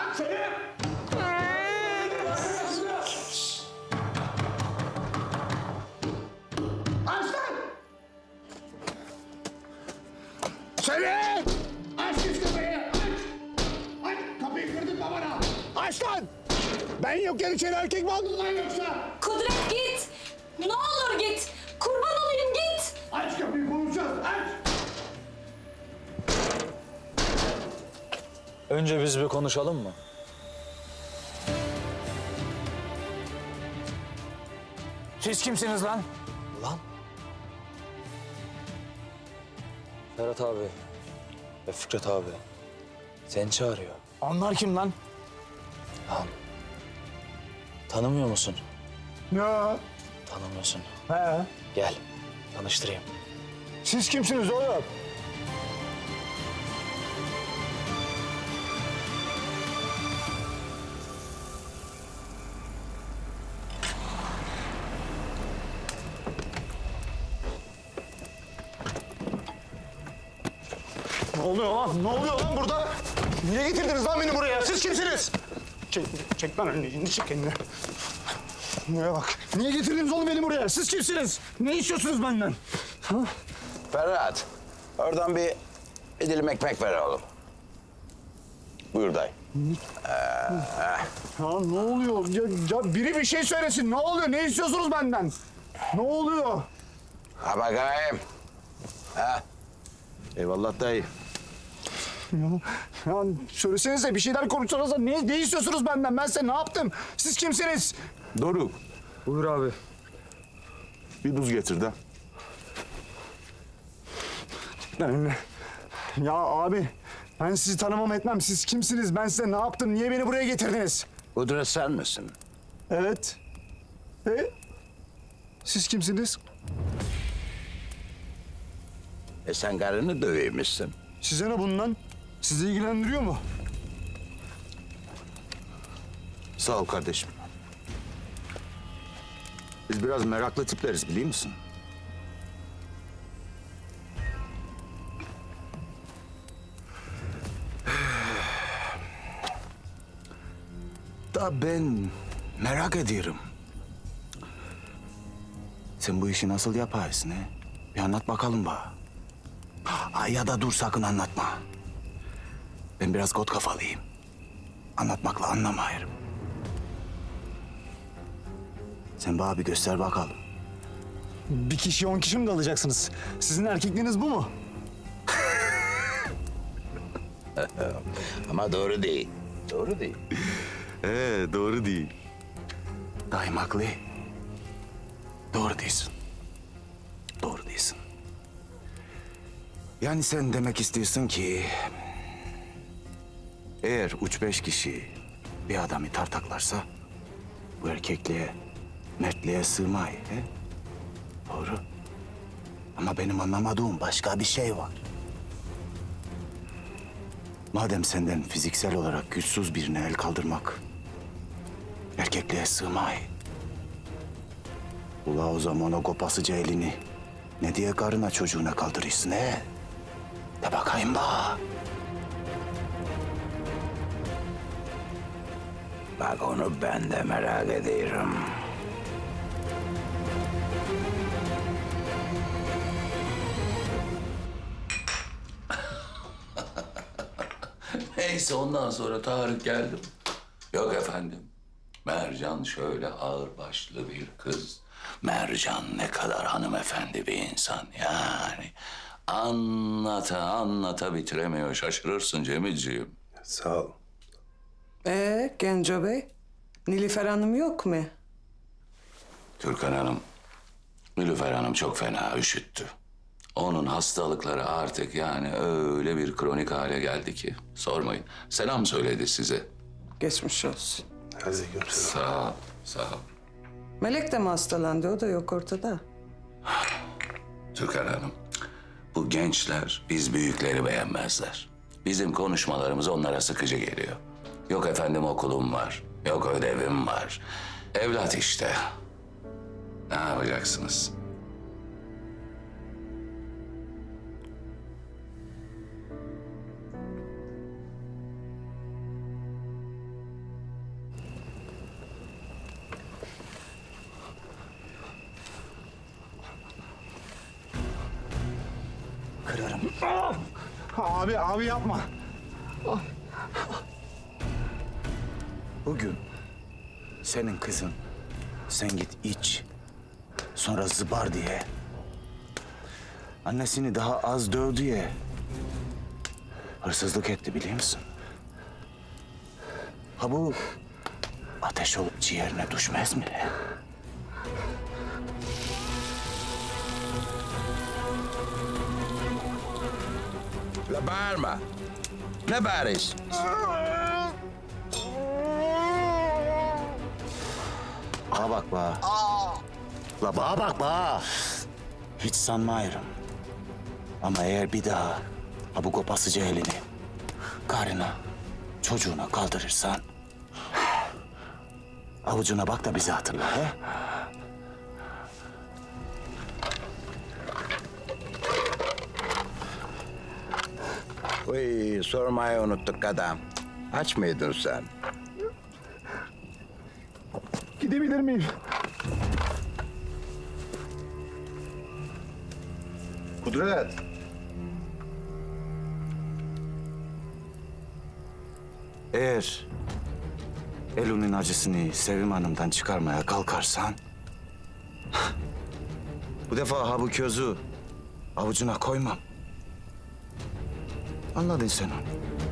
Aç lan! Ben yokken içeri erkek mi aldın lan yoksa? Kudret git. Ne olur git. Kurban olayım git. Aç kapıyı konuşacağız, aç! Önce biz bir konuşalım mı? Siz kimsiniz lan? Lan? Ferhat abi ve Fikret abi seni çağırıyor. Onlar kim lan? Lan. Tanımıyor musun? Ya. Tanımıyorsun. He. Gel, tanıştırayım. Siz kimsiniz oğlum? Ne oluyor lan? Ne oluyor lan burada? Niye getirdiniz lan beni buraya? Siz kimsiniz? Çek, çek lan elini, elini çek elini. Neye bak. Niye getirdiniz oğlum beni buraya? Siz kimsiniz? Ne istiyorsunuz benden? Ha? Ferhat, oradan bir, bir dilim ekmek ver oğlum. Buyur dayı. Ee, ya ne oluyor? Ya, ya biri bir şey söylesin. Ne oluyor? Ne istiyorsunuz benden? Ne oluyor? Ha bakayım. Ha. Eyvallah dayı. Ya, ya söylesenize bir şeyler konuşsanıza. Ne, ne istiyorsunuz benden? Ben size ne yaptım? Siz kimsiniz? Doruk. Buyur abi. Bir buz getir de. Ben, ya abi ben sizi tanımam etmem. Siz kimsiniz? Ben size ne yaptım? Niye beni buraya getirdiniz? Kudret sen misin? Evet. E? Siz kimsiniz? E sen karını döveymişsin. Size ne bundan? Sizi ilgilendiriyor mu? Sağ ol kardeşim. Biz biraz meraklı tipleriz biliyor musun? Da ben merak ediyorum. Sen bu işi nasıl yaparsın he? Bir anlat bakalım bana. Ay ya da dur sakın anlatma. Ben biraz kot kafalıyım. Anlatmakla anlamayırım. Sen bana bir göster bakalım. Bir kişi on kişi mi de alacaksınız? Sizin erkekliğiniz bu mu? Ama doğru değil. Doğru değil. Ee, doğru değil. Daim haklı. Doğru değilsin. Doğru değilsin. Yani sen demek istiyorsun ki... eğer üç beş kişi bir adamı tartaklarsa... bu erkekliğe, mertliğe sığmayı. He? Doğru. Ama benim anlamadığım başka bir şey var. Madem senden fiziksel olarak güçsüz birine el kaldırmak... erkekliğe sığmayı... ula o zaman o kopasıca elini... ne diye karına çocuğuna kaldırıyorsun he? De bakayım bak. Bak onu ben de merak ediyorum. Neyse ondan sonra Tarık geldim. Yok efendim. Mercan şöyle ağırbaşlı bir kız. Mercan ne kadar hanımefendi bir insan yani. Anlata anlata bitiremiyor. Şaşırırsın Cemilciğim. Sağ ol. Ee Genco Bey, Nilüfer Hanım yok mu? Türkan Hanım, Nilüfer Hanım çok fena üşüttü. Onun hastalıkları artık yani öyle bir kronik hale geldi ki sormayın. Selam söyledi size. Geçmiş olsun. Sağ ol, sağ ol. Melek de mi hastalandı? O da yok ortada. Türkan Hanım, bu gençler biz büyükleri beğenmezler. Bizim konuşmalarımız onlara sıkıcı geliyor. Yok efendim okulum var, yok ödevim var. Evlat işte. Ne yapacaksınız? Kırarım. Ah! Abi, abi yapma. Ah! Bugün senin kızın sen git iç. Sonra zıbar diye. Annesini daha az döv diye. Hırsızlık etti biliyor musun? Ha bu ateş olup ciğerine düşmez mi? La bağırma. Ne bağırıyorsun? Bana bak bana. La bana bak bana. Hiç sanmıyorum. Ama eğer bir daha ha bu kopasıcı elini karına, çocuğuna kaldırırsan avucuna bak da bizi hatırla he? Uy, sormayı unuttuk adam. Aç mıydın sen? Gidebilir miyim? Kudret. Eğer Elu'nun acısını Sevim Hanım'dan çıkarmaya kalkarsan bu defa ha bu közü avucuna koymam. Anladın sen onu.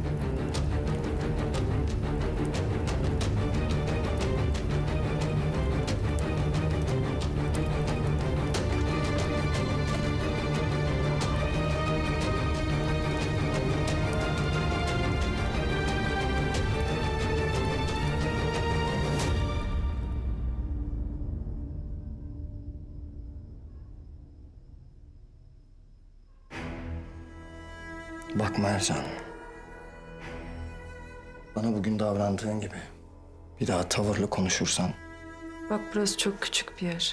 Bak Mercan. Bana bugün davrandığın gibi bir daha tavırlı konuşursan... Bak burası çok küçük bir yer.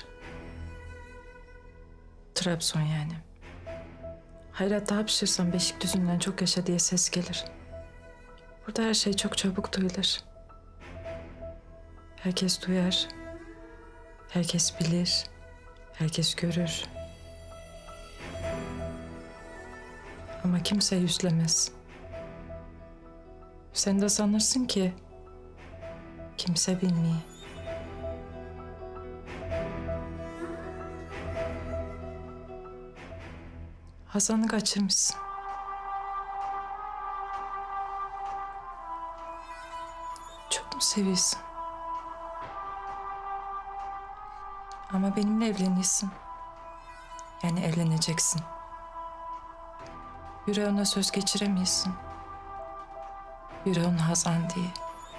Trabzon yani. Hayratta hapşırsan Beşikdüzü'nden çok yaşa diye ses gelir. Burada her şey çok çabuk duyulur. Herkes duyar. Herkes bilir. Herkes görür. Ama kimse yüzlemez. Sen de sanırsın ki kimse bilmiyor. Hasan'ı kaçırmışsın. Çok mu seviyorsun? Ama benimle evleniyorsun. Yani evleneceksin. Yüreğine söz geçiremiyorsun. Yüreğin Hazan diye.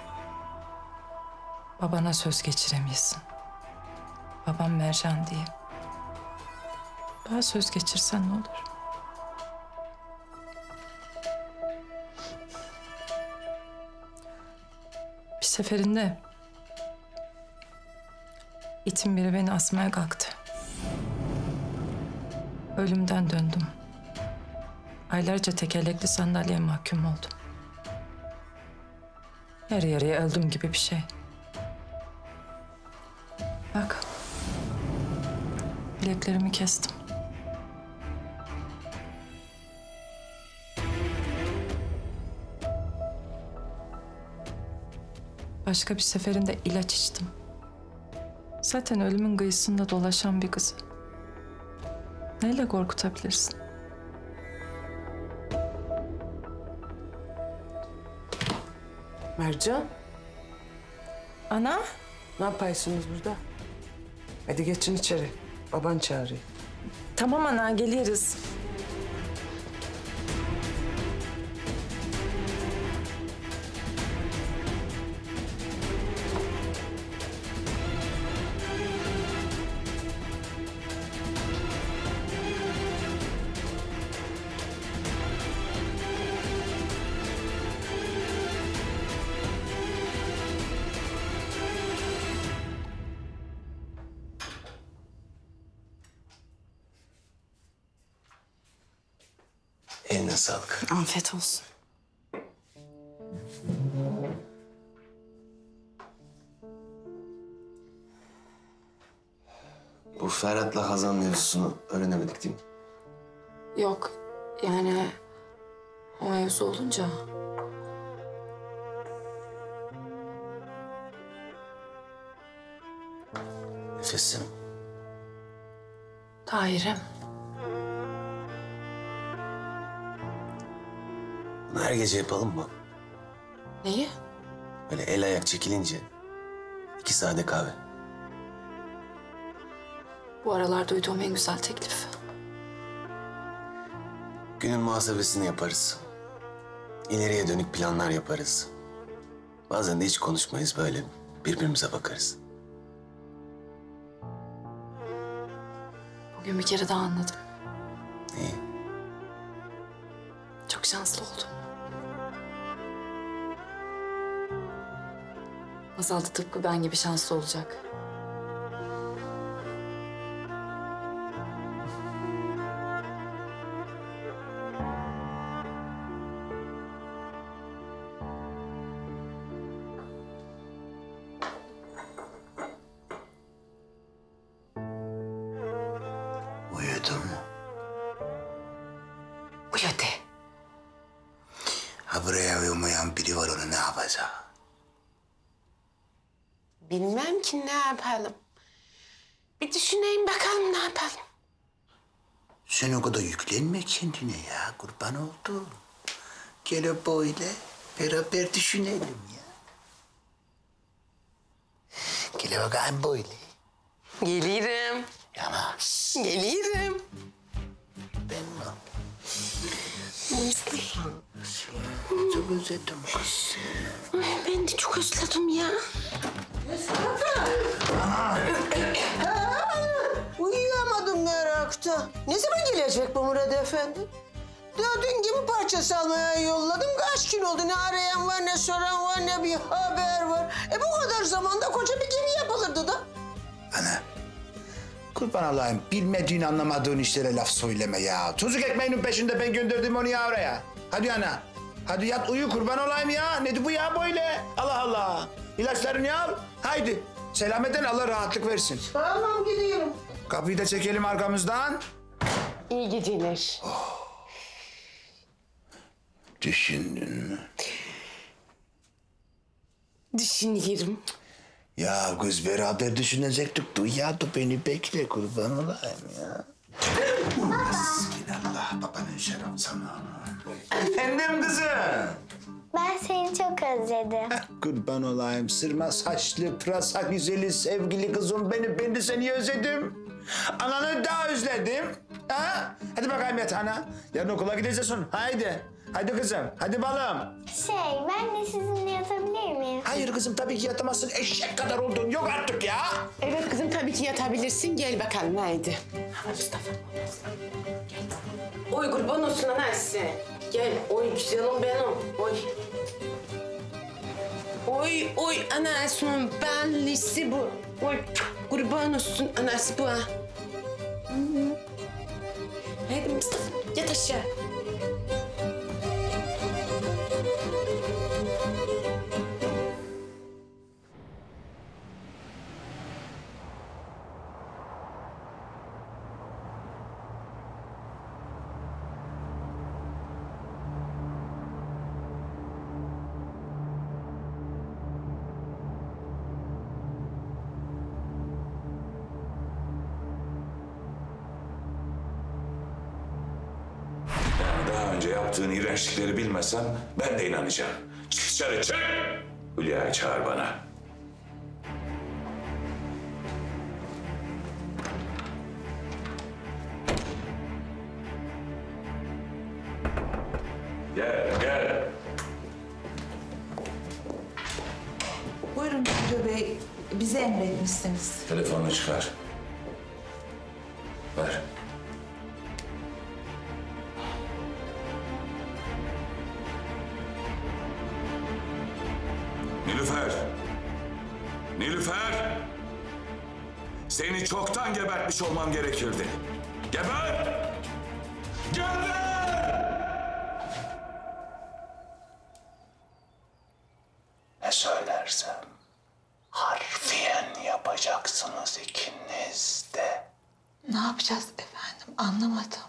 Babana söz geçiremiyorsun. Babam Mercan diye. Daha söz geçirsen ne olur? Bir seferinde itin biri beni asmaya kalktı. Ölümden döndüm. Aylarca tekerlekli sandalyeye mahkum oldum. Yarı yarıya öldüm gibi bir şey. Bak. Bileklerimi kestim. Başka bir seferinde ilaç içtim. Zaten ölümün kıyısında dolaşan bir kızı neyle korkutabilirsin? Mercan. Ana. Ne yapıyorsunuz burada? Hadi geçin içeri. Baban çağırıyor. Tamam ana, geliriz. Eline sağlık. Afiyet olsun. Bu Ferhat'la Hazan mevzusunu öğrenemedik değil mi? Yok yani o mevzu olunca Nefesim. Tahir'im. Bunu her gece yapalım mı? Neyi? Böyle el ayak çekilince iki sade kahve. Bu aralar duyduğum en güzel teklif. Günün muhasebesini yaparız. İleriye dönük planlar yaparız. Bazen de hiç konuşmayız, böyle birbirimize bakarız. Bugün bir kere daha anladım. İyi. Çok şanslı oldum. Masal da tıpkı ben gibi şanslı olacak. Uyudun mu? Uyudu. Ha buraya uyumayan biri var, onu ne yapacak? Bilmem ki ne yapalım. Bir düşüneyim bakalım ne yapalım. Sen o kadar yüklenme kendine ya, kurban oldu. Gel böyle beraber düşünelim ya. Gel bakayım böyle. Gelirim. Yanaş. Gelirim. Ben mi? Mustafa. Çok özledim kız. Ay, ben de çok özledim ya. Ha, uyuyamadım merakta. Ne zaman gelecek bu Murat Efendi? Daha dün gibi parça salmaya yolladım. Kaç gün oldu, ne arayan var, ne soran var, ne bir haber var. E bu kadar zamanda koca bir gemi yapılırdı da. Ana. Kurban olayım, bilmediğin, anlamadığın işlere laf söyleme ya. Tuzuk ekmeğinin peşinde ben gönderdim onu ya oraya. Hadi ana. Hadi yat uyu, kurban olayım ya. Nedir bu ya böyle? Allah Allah. İlaçlarını al. Haydi. Selameten, Allah rahatlık versin. Tamam, gidiyorum. Kapıyı da çekelim arkamızdan. İyi geceler. Oh. Düşündün mü? Düşünüyorum. Ya kız, beraber düşünecektik. Duy ya, dur beni bekle, kurban olayım ya. Bismillah, babanın şerefı sana. Efendim kızım. Ben seni çok özledim. Kurban olayım, sırma saçlı, pırasa güzeli, sevgili kızım benim. Ben de seni özledim. Ananı daha özledim. Ha? Hadi bakayım yatağına. Yarın okula gideceksin. Haydi. Hadi kızım, hadi balım. Şey, ben de sizinle yatabilir miyim? Hayır kızım, tabii ki yatamazsın. Eşek kadar oldun. Yok artık ya. Evet kızım, tabii ki yatabilirsin. Gel bakalım, haydi. Mustafa. Oy kurban olsun anası. Gel, oy güzelim benim. Oy. Oy, oy anasının bellisi bu. Oy, kurban olsun anası bu ha. Hı hı. Haydi Mustafa, yat aşağı. Daha önce yaptığın iğrençlikleri bilmesem ben de inanacağım. Çık dışarı, çık! Hülya'yı çağır bana. Gel, gel. Buyurun Müdür Bey, bize emretmişsiniz. Telefonunu çıkar. Ver. Nilüfer! Nilüfer! Seni çoktan gebertmiş olmam gerekirdi. Geber! Geber! Ne söylersem harfiyen yapacaksınız ikiniz de. Ne yapacağız efendim, anlamadım.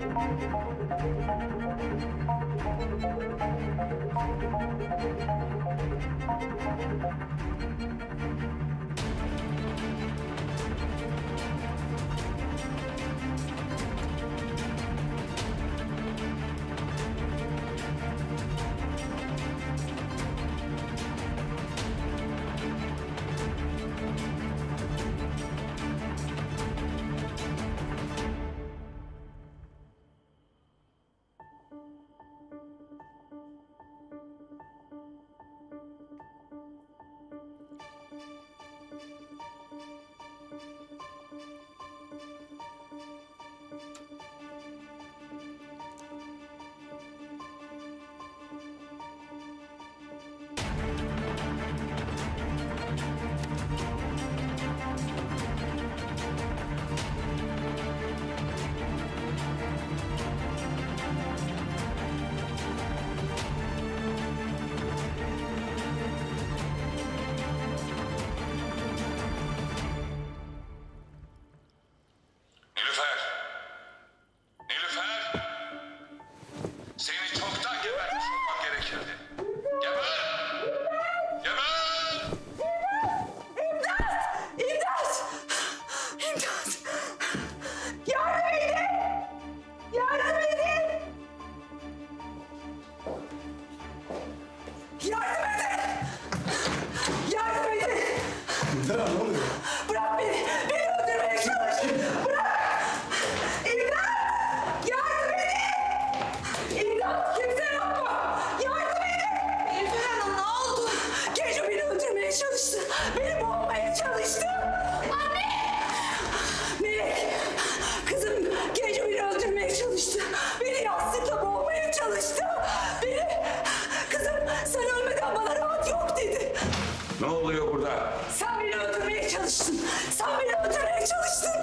Ne oluyor burada? Sen beni öldürmeye çalıştın. Sen beni öldürmeye çalıştın.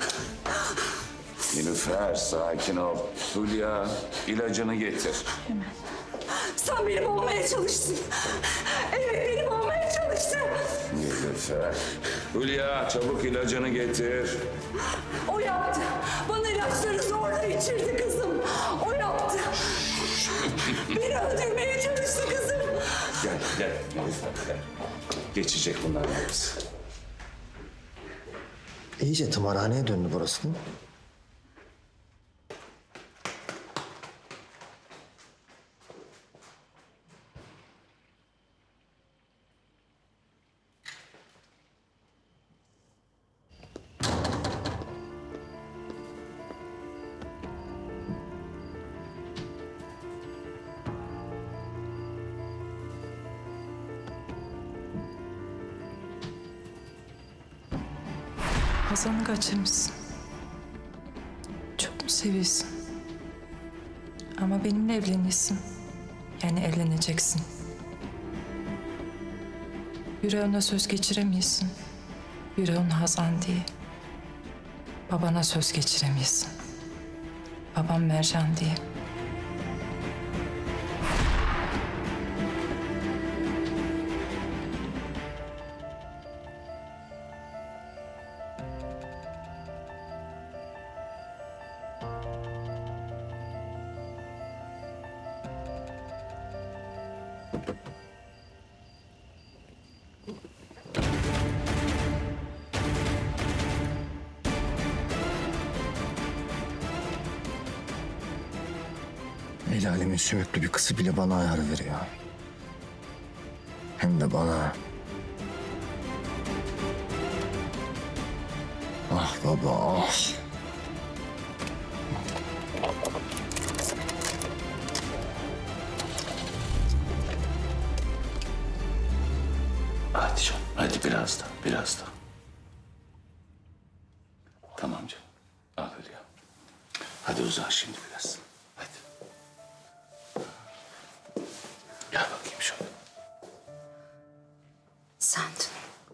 Nilüfer sakin ol. Hülya ilacını getir. Hemen. Sen beni boğmaya çalıştın. Evet beni boğmaya çalıştın. Nilüfer. Hülya çabuk ilacını getir. O yaptı. Bana ilaçları zorla içirdi kızım. O yaptı. Beni öldürmeye çalıştı kızım. Gel gel Nilüfer gel. Geçecek bunların hepsi. İyice tımarhaneye döndü burası değil mi? Hasan'ı kaçırmışsın. Çok mu seviyorsun? Ama benimle evleniyorsun. Yani evleneceksin. Yüreğine söz geçiremiyorsun. Yüreğin Hazan diye. Babana söz geçiremiyorsun. Babam Mercan diye. El alemin sümüklü bir kızı bile bana ayar veriyor. Hem de bana. Ah baba ah. Hadi canım hadi biraz daha biraz daha. Tamam canım. Al Hülya. Hadi uzan şimdi biraz. Hadi. Gel bakayım şöyle. Sendin.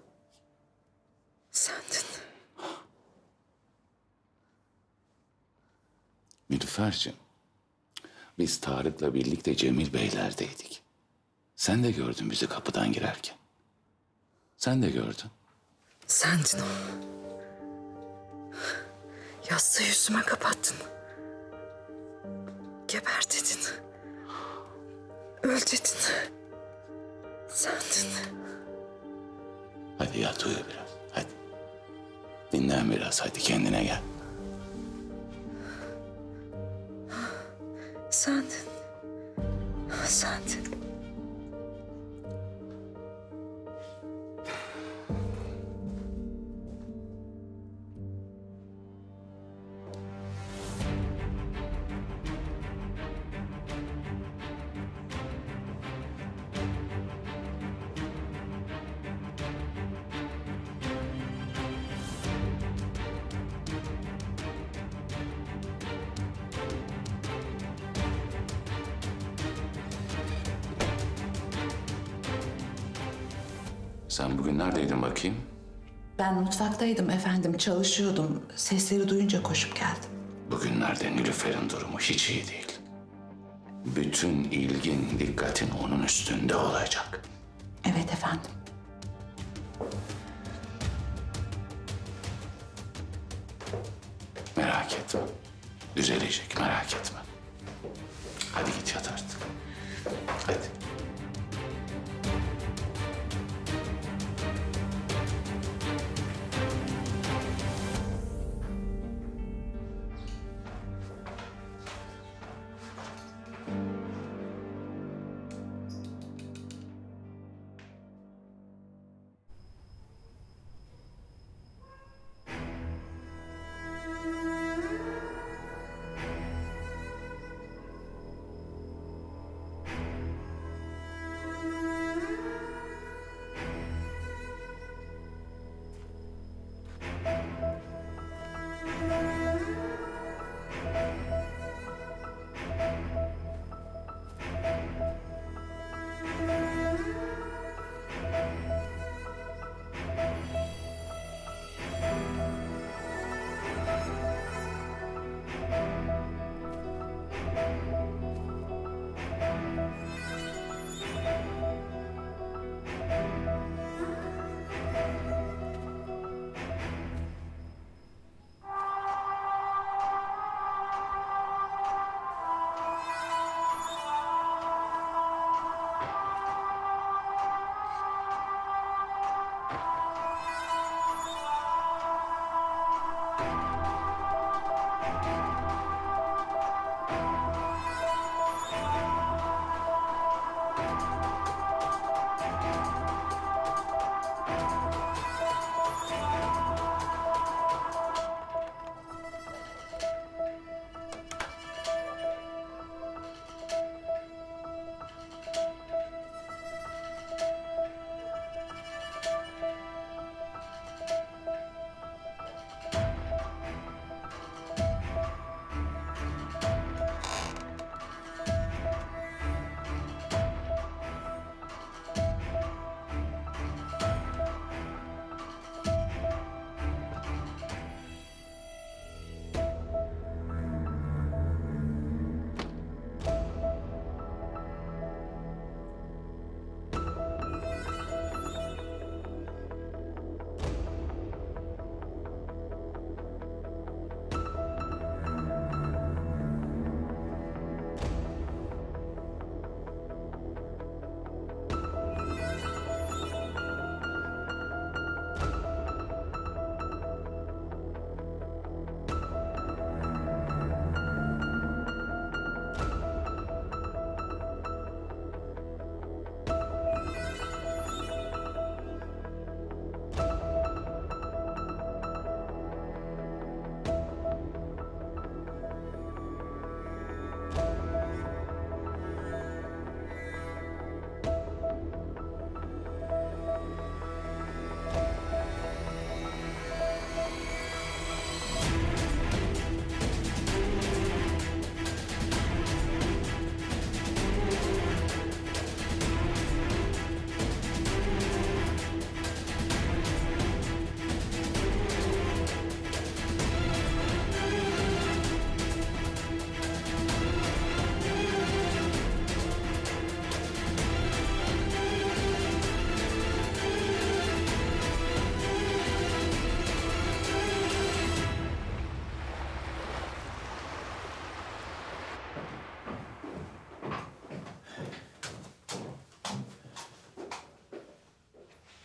Sendin. Nilüfer'cim, biz Tarık'la birlikte Cemil Beyler'deydik. Sen de gördün bizi kapıdan girerken. Sen de gördün. Sendin o. Yastığı yüzüme kapattın. geber dedin. Öl dedin. Sandın. Hadi yat uyu biraz. Hadi. Dinlen biraz. Hadi kendine gel. Sandın. Sandın. Sen bugün neredeydin bakayım? Ben mutfaktaydım efendim, çalışıyordum. Sesleri duyunca koşup geldim. Bugünlerde Nilüfer'in durumu hiç iyi değil. Bütün ilgin, dikkatin onun üstünde olacak. Evet efendim. Merak etme. Düzelecek, merak etme. Hadi git yat artık. Hadi.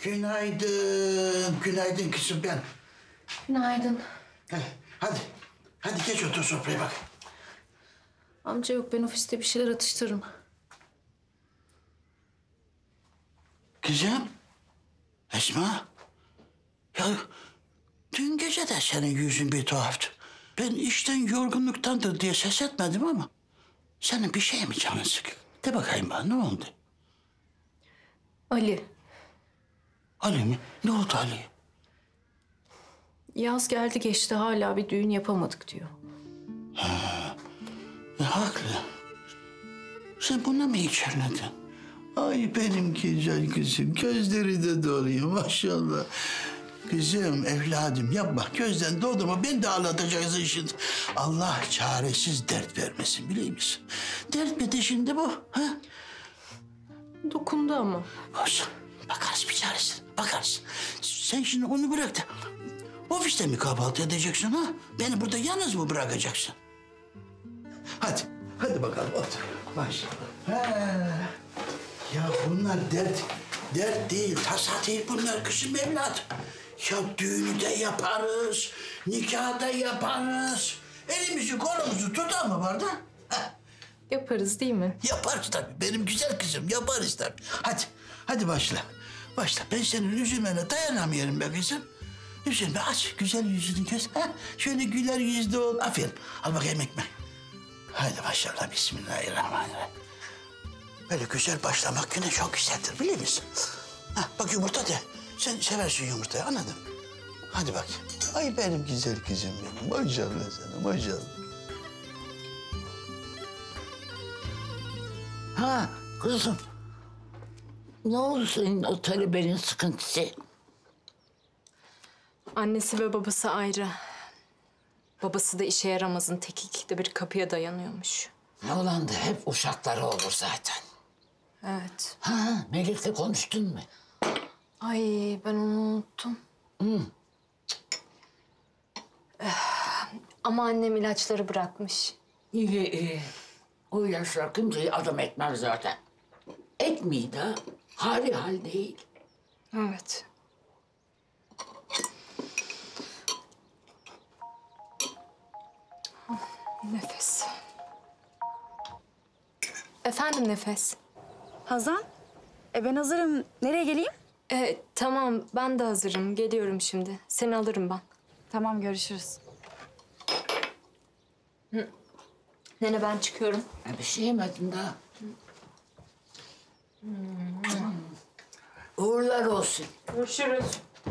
Günaydın, günaydın kızım ben. Günaydın. Hadi, hadi, hadi geç otur sofraya bak. Amca yok, ben ofiste bir şeyler atıştırırım. Kızım, Esma. Ya dün gece de senin yüzün bir tuhaftı. Ben işten yorgunluktandır diye ses etmedim ama... ...senin bir şeye mi canın sıkı? De bakayım bana, ne oldu? Ali. Ali mi? Ne oldu Ali? Yaz geldi geçti, hala bir düğün yapamadık diyor. Ha, e, haklı. Sen buna mı içerledin? Ay benim güzel kızım, gözleri de doluyor maşallah. Kızım, evladım yapma. Gözden doğdu mu ben de ağlatacaksın şimdi. Allah çaresiz dert vermesin biliyor musun? Dert mi de şimdi bu? Ha? Dokundu ama. Olsun. Bakarız bir çaresine. Bakarız. Sen şimdi onu bırak da ofiste mi kahvaltı edeceksin ha? Beni burada yalnız mı bırakacaksın? Hadi. Hadi bakalım otur. Maşallah. Ha. Ya bunlar dert, dert değil, tasa değil bunlar kızım evladım. Ya düğünü de yaparız, nikahı da yaparız. Elimizi kolumuzu tutan mı var da? Heh. Yaparız değil mi? Yaparız tabii, benim güzel kızım yaparız tabii. Hadi, hadi başla. Başla, ben senin üzülmene dayanamıyorum be kızım. Üzülme, aç güzel yüzünü göz. Ha? Şöyle güler yüzlü ol, aferin. Al bakayım ekmek. Hadi maşallah, bismillahirrahmanirrahim. Böyle güzel başlamak güne çok güzeldir, biliyor musun? Ha, bak yumurta de. Sen seversin yumurtayı, anladın mı? Hadi bak. Ay benim güzel kızım benim. Maşallah sana, maşallah. Ha kızım. Ne oldu senin o talebenin sıkıntısı? Annesi ve babası ayrı. Babası da işe yaramazın tek ikide bir kapıya dayanıyormuş. Ne olan da hep uşakları olur zaten. Evet. Ha, Melek'le konuştun mu? Ay ben onu unuttum. Hı. Ama annem ilaçları bırakmış. İyi iyi. O ilaçlar kimseyi adam etmez zaten. Etmeyi de hali hal değil. Evet. Nefes. Efendim Nefes. Hazan, e ben hazırım. Nereye geleyim? E, tamam, ben de hazırım. Geliyorum şimdi. Seni alırım ben. Tamam, görüşürüz. Hı. Nene ben çıkıyorum. Bir şey yemedin daha. Hmm. Uğurlar olsun. Görüşürüz.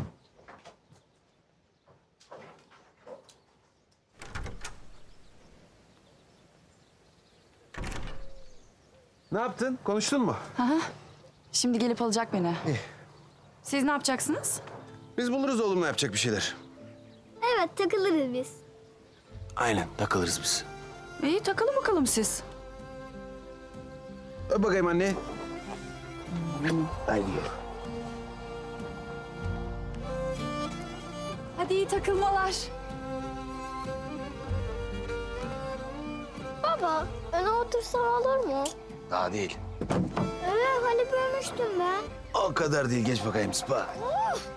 Ne yaptın? Konuştun mu? Hı hı. Şimdi gelip alacak beni. İyi. Siz ne yapacaksınız? Biz buluruz oğlumla yapacak bir şeyler. Evet, takılırız biz. Aynen, takılırız biz. İyi, takılın bakalım siz. Öp bakayım anne. Haydi. Hadi iyi takılmalar. Baba, öne otursam olur mu? Daha değil. Evet, hani bölmüştüm ben. O kadar değil, geç bakayım spa. Of!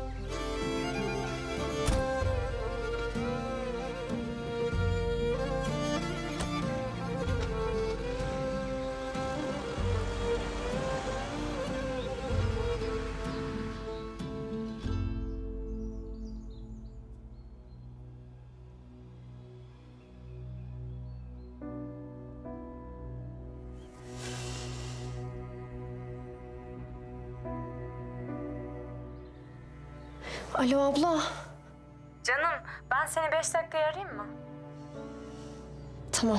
Alo abla. Canım, ben seni beş dakika arayayım mı? Tamam.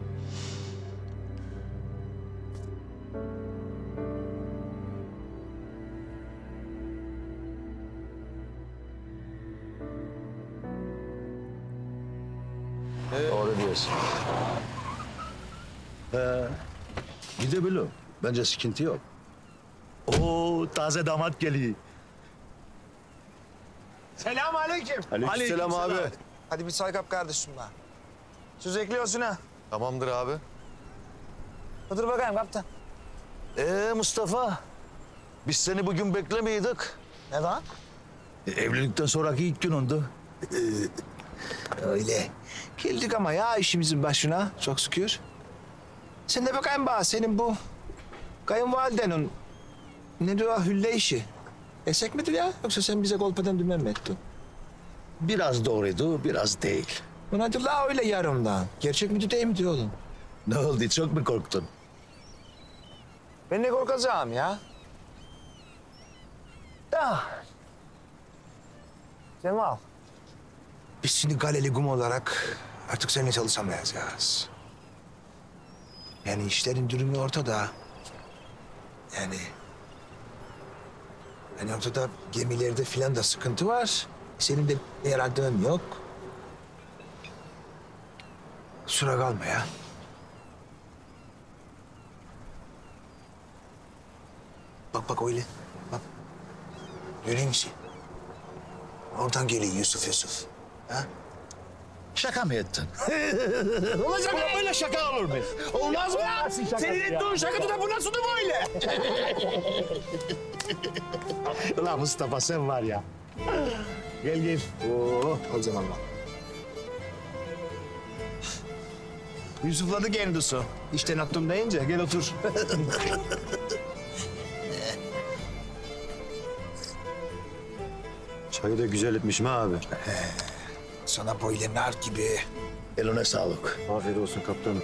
Doğru diyorsun. He, gidebilirim. Bence sıkıntı yok. Oo, taze damat geliyor. Selam aleyküm. Aleykümselam abi. Hadi bir çay kap kardeşim ben. Söz ekliyorsun ha. Tamamdır abi. Otur bakayım kaptan. Ee Mustafa, biz seni bugün beklemiyorduk. Ne var? E, evlilikten sonraki ilk gün ondu. Öyle. Geldik ama ya işimizin başına çok şükür. Sen de bakayım bana senin bu kayınvalidenin ne diyor hülle işi? Esek midir ya? Yoksa sen bize kolpadan dümen mi ettin? Biraz doğruydu, biraz değil. Bu nedir la öyle yarımdan? Gerçek mi değil mi oğlum? Ne oldu, çok mu korktun? Ben ne korkacağım ya? Da. Cemal. Biz şimdi galeli gum olarak artık seninle çalışamayacağız. Yani işlerin durumu ortada. Yani... Yani ortada gemilerde filan da sıkıntı var. Senin de yaradığın yok. Kusura kalma ya. Bak bak öyle. Bak. Göreyim misin? Oradan geliyor Yusuf Yusuf. Ha? Şaka mı ettin? Olacak Ulan böyle şaka olur mu? Olmaz mı ya? Senin ettiğin şakada da bu nasıl da böyle? Ulan Mustafa sen var ya. Gel gel. Oo, o zaman bak. Yusuf'ladı kendisi. İşten attım deyince gel otur. Çayı da güzel etmişim ha abi. Sana böyle nar gibi. Eline sağlık. Afiyet olsun kaptanım.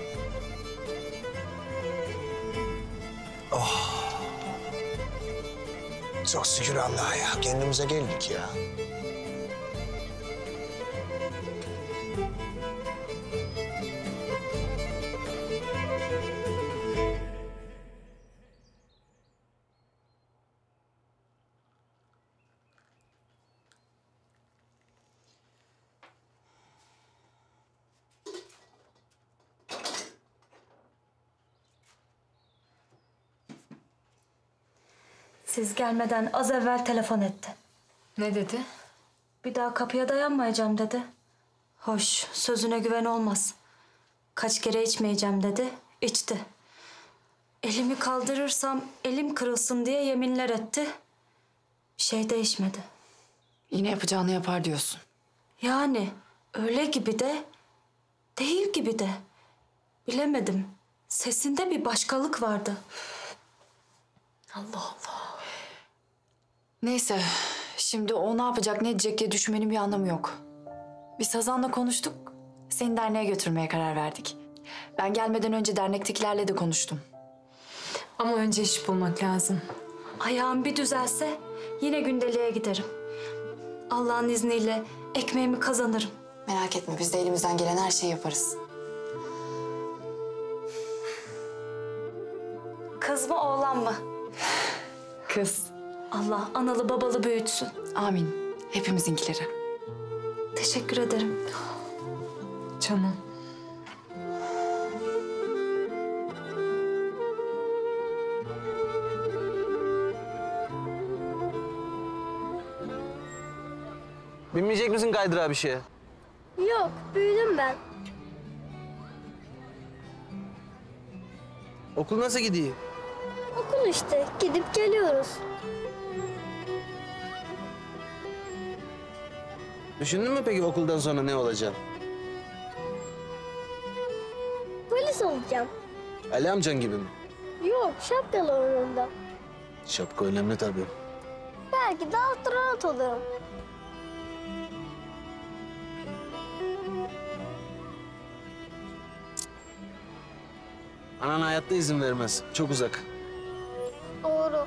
Oh. Çok şükür Allah'a ya. Kendimize geldik ya. Siz gelmeden az evvel telefon etti. Ne dedi? Bir daha kapıya dayanmayacağım dedi. Hoş, sözüne güven olmaz. Kaç kere içmeyeceğim dedi, içti. Elimi kaldırırsam elim kırılsın diye yeminler etti. Bir şey değişmedi. Yine yapacağını yapar diyorsun. Yani öyle gibi de, değil gibi de. Bilemedim. Sesinde bir başkalık vardı. Allah Allah. Neyse, şimdi o ne yapacak, ne edecek diye düşünmenin bir anlamı yok. Biz Hazan'la konuştuk, seni derneğe götürmeye karar verdik. Ben gelmeden önce dernektekilerle de konuştum. Ama önce iş bulmak lazım. Ayağım bir düzelse yine gündeliğe giderim. Allah'ın izniyle ekmeğimi kazanırım. Merak etme, biz de elimizden gelen her şeyi yaparız. Kız mı oğlan mı? Kız. Allah analı babalı büyütsün. Amin. Hepimizinkileri. Teşekkür ederim. Canım. Binmeyecek misin kaydırağa bir şeye? Yok, büyüdüm ben. Okul nasıl gidiyor? Okul işte, gidip geliyoruz. Düşündün mü peki okuldan sonra ne olacaksın? Polis olacağım. Ali amcan gibi mi? Yok, şapkalı oyununda. Şapka önemli tabii. Belki de astronot olurum. Anan hayatta izin vermez. Çok uzak. Doğru.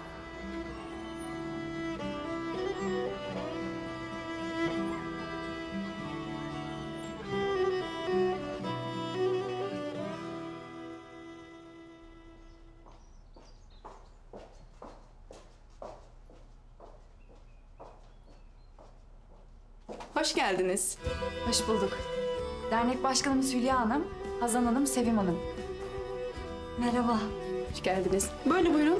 Hoş geldiniz. Hoş bulduk. Dernek başkanımız Hülya Hanım, Hazan Hanım, Sevim Hanım. Merhaba. Hoş geldiniz. Böyle buyurun.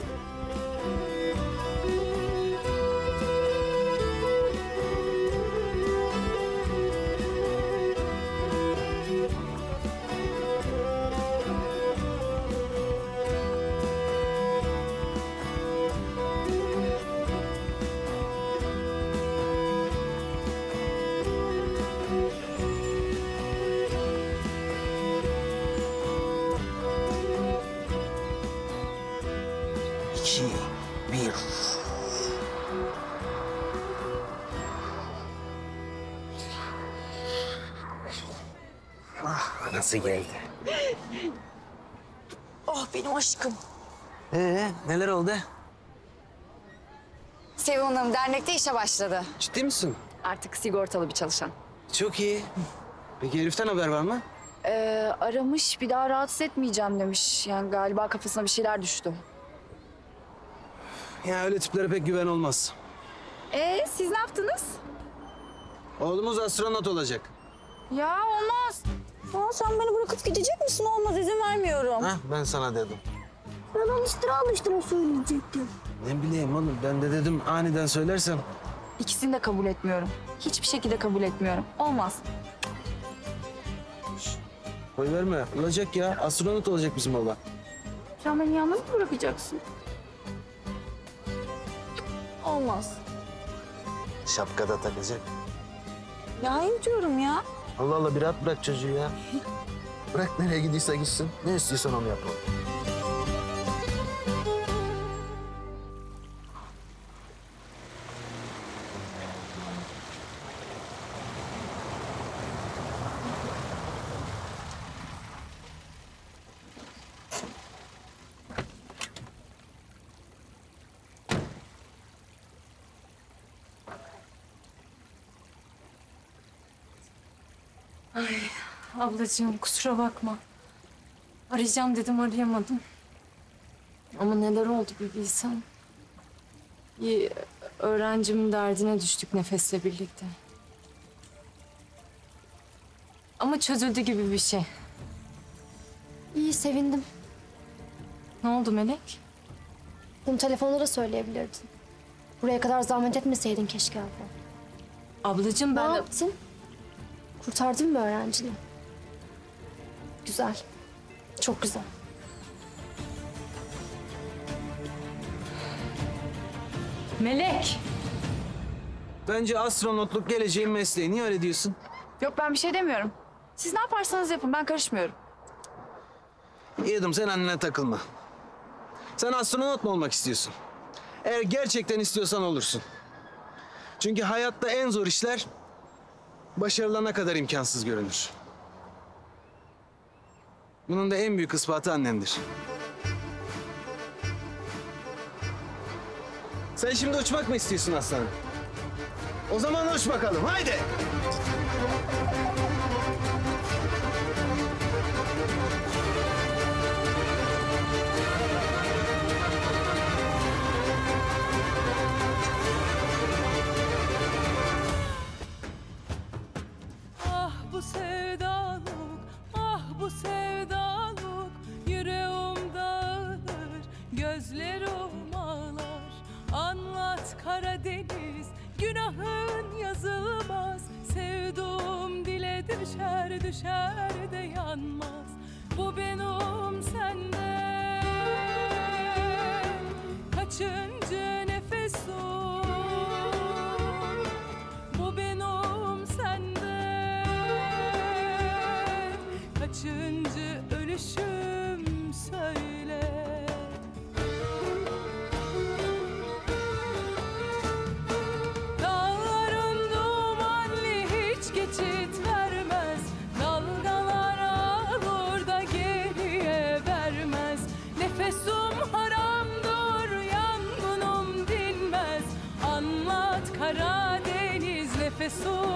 iki, bir. Ah, nasıl geldi? Oh benim aşkım. Ee, neler oldu? Sevim Hanım dernekte işe başladı. Ciddi misin? Artık sigortalı bir çalışan. Çok iyi. Peki heriften haber var mı? Ee, aramış bir daha rahatsız etmeyeceğim demiş. Yani galiba kafasına bir şeyler düştü. Ya öyle tiplere pek güven olmaz. Ee siz ne yaptınız? Oğlumuz astronot olacak. Ya olmaz. Aa, sen beni bırakıp gidecek misin? Olmaz izin vermiyorum. Hah, ben sana dedim. Ben alıştıra alıştıra söyleyecektim. Ne bileyim oğlum, ben de dedim aniden söylersem. İkisini de kabul etmiyorum. Hiçbir şekilde kabul etmiyorum. Olmaz. Koy verme, olacak ya. Astronot olacak bizim oğlan. Sen beni yalnız mı bırakacaksın? Olmaz. Şapkada takacak. Ya hayır diyorum ya. Allah Allah, bir rahat bırak çocuğu ya. Bırak nereye gidiyorsa gitsin. Ne istiyorsan onu yapalım. Ay ablacığım kusura bakma. Arayacağım dedim arayamadım. Ama neler oldu bir bilsen. Bir öğrencimin derdine düştük Nefes'le birlikte. Ama çözüldü gibi bir şey. İyi, sevindim. Ne oldu Melek? Bunu telefonda da söyleyebilirdin. Buraya kadar zahmet etmeseydin keşke abla. Ablacığım ben... Ne yaptın? Kurtardın mı öğrencini? Güzel. Çok güzel. Melek! Bence astronotluk geleceğin mesleği. Niye öyle diyorsun? Yok ben bir şey demiyorum. Siz ne yaparsanız yapın ben karışmıyorum. Yedim, sen annene takılma. Sen astronot mu olmak istiyorsun? Eğer gerçekten istiyorsan olursun. Çünkü hayatta en zor işler başarılana kadar imkansız görünür. Bunun da en büyük ispatı annendir. Sen şimdi uçmak mı istiyorsun aslanım? O zaman uç bakalım, haydi! Ah bu sevdalık, ah bu sevdalık, yüreğim dağılır, gözlerim ağlar. Anlat Karadeniz, günahın yazılmaz. Sevduğum dile düşer, düşer de yanmaz. Bu benim senden kaçıncı nefesim? Bu benim senden kaçıncı ölüşüm söyle. Dağların dumanlı hiç geçit vermez. Dalgalar alır da geriye vermez. Nefesim haramdır, yangınım dinmez. Anlat Karadeniz nefesim.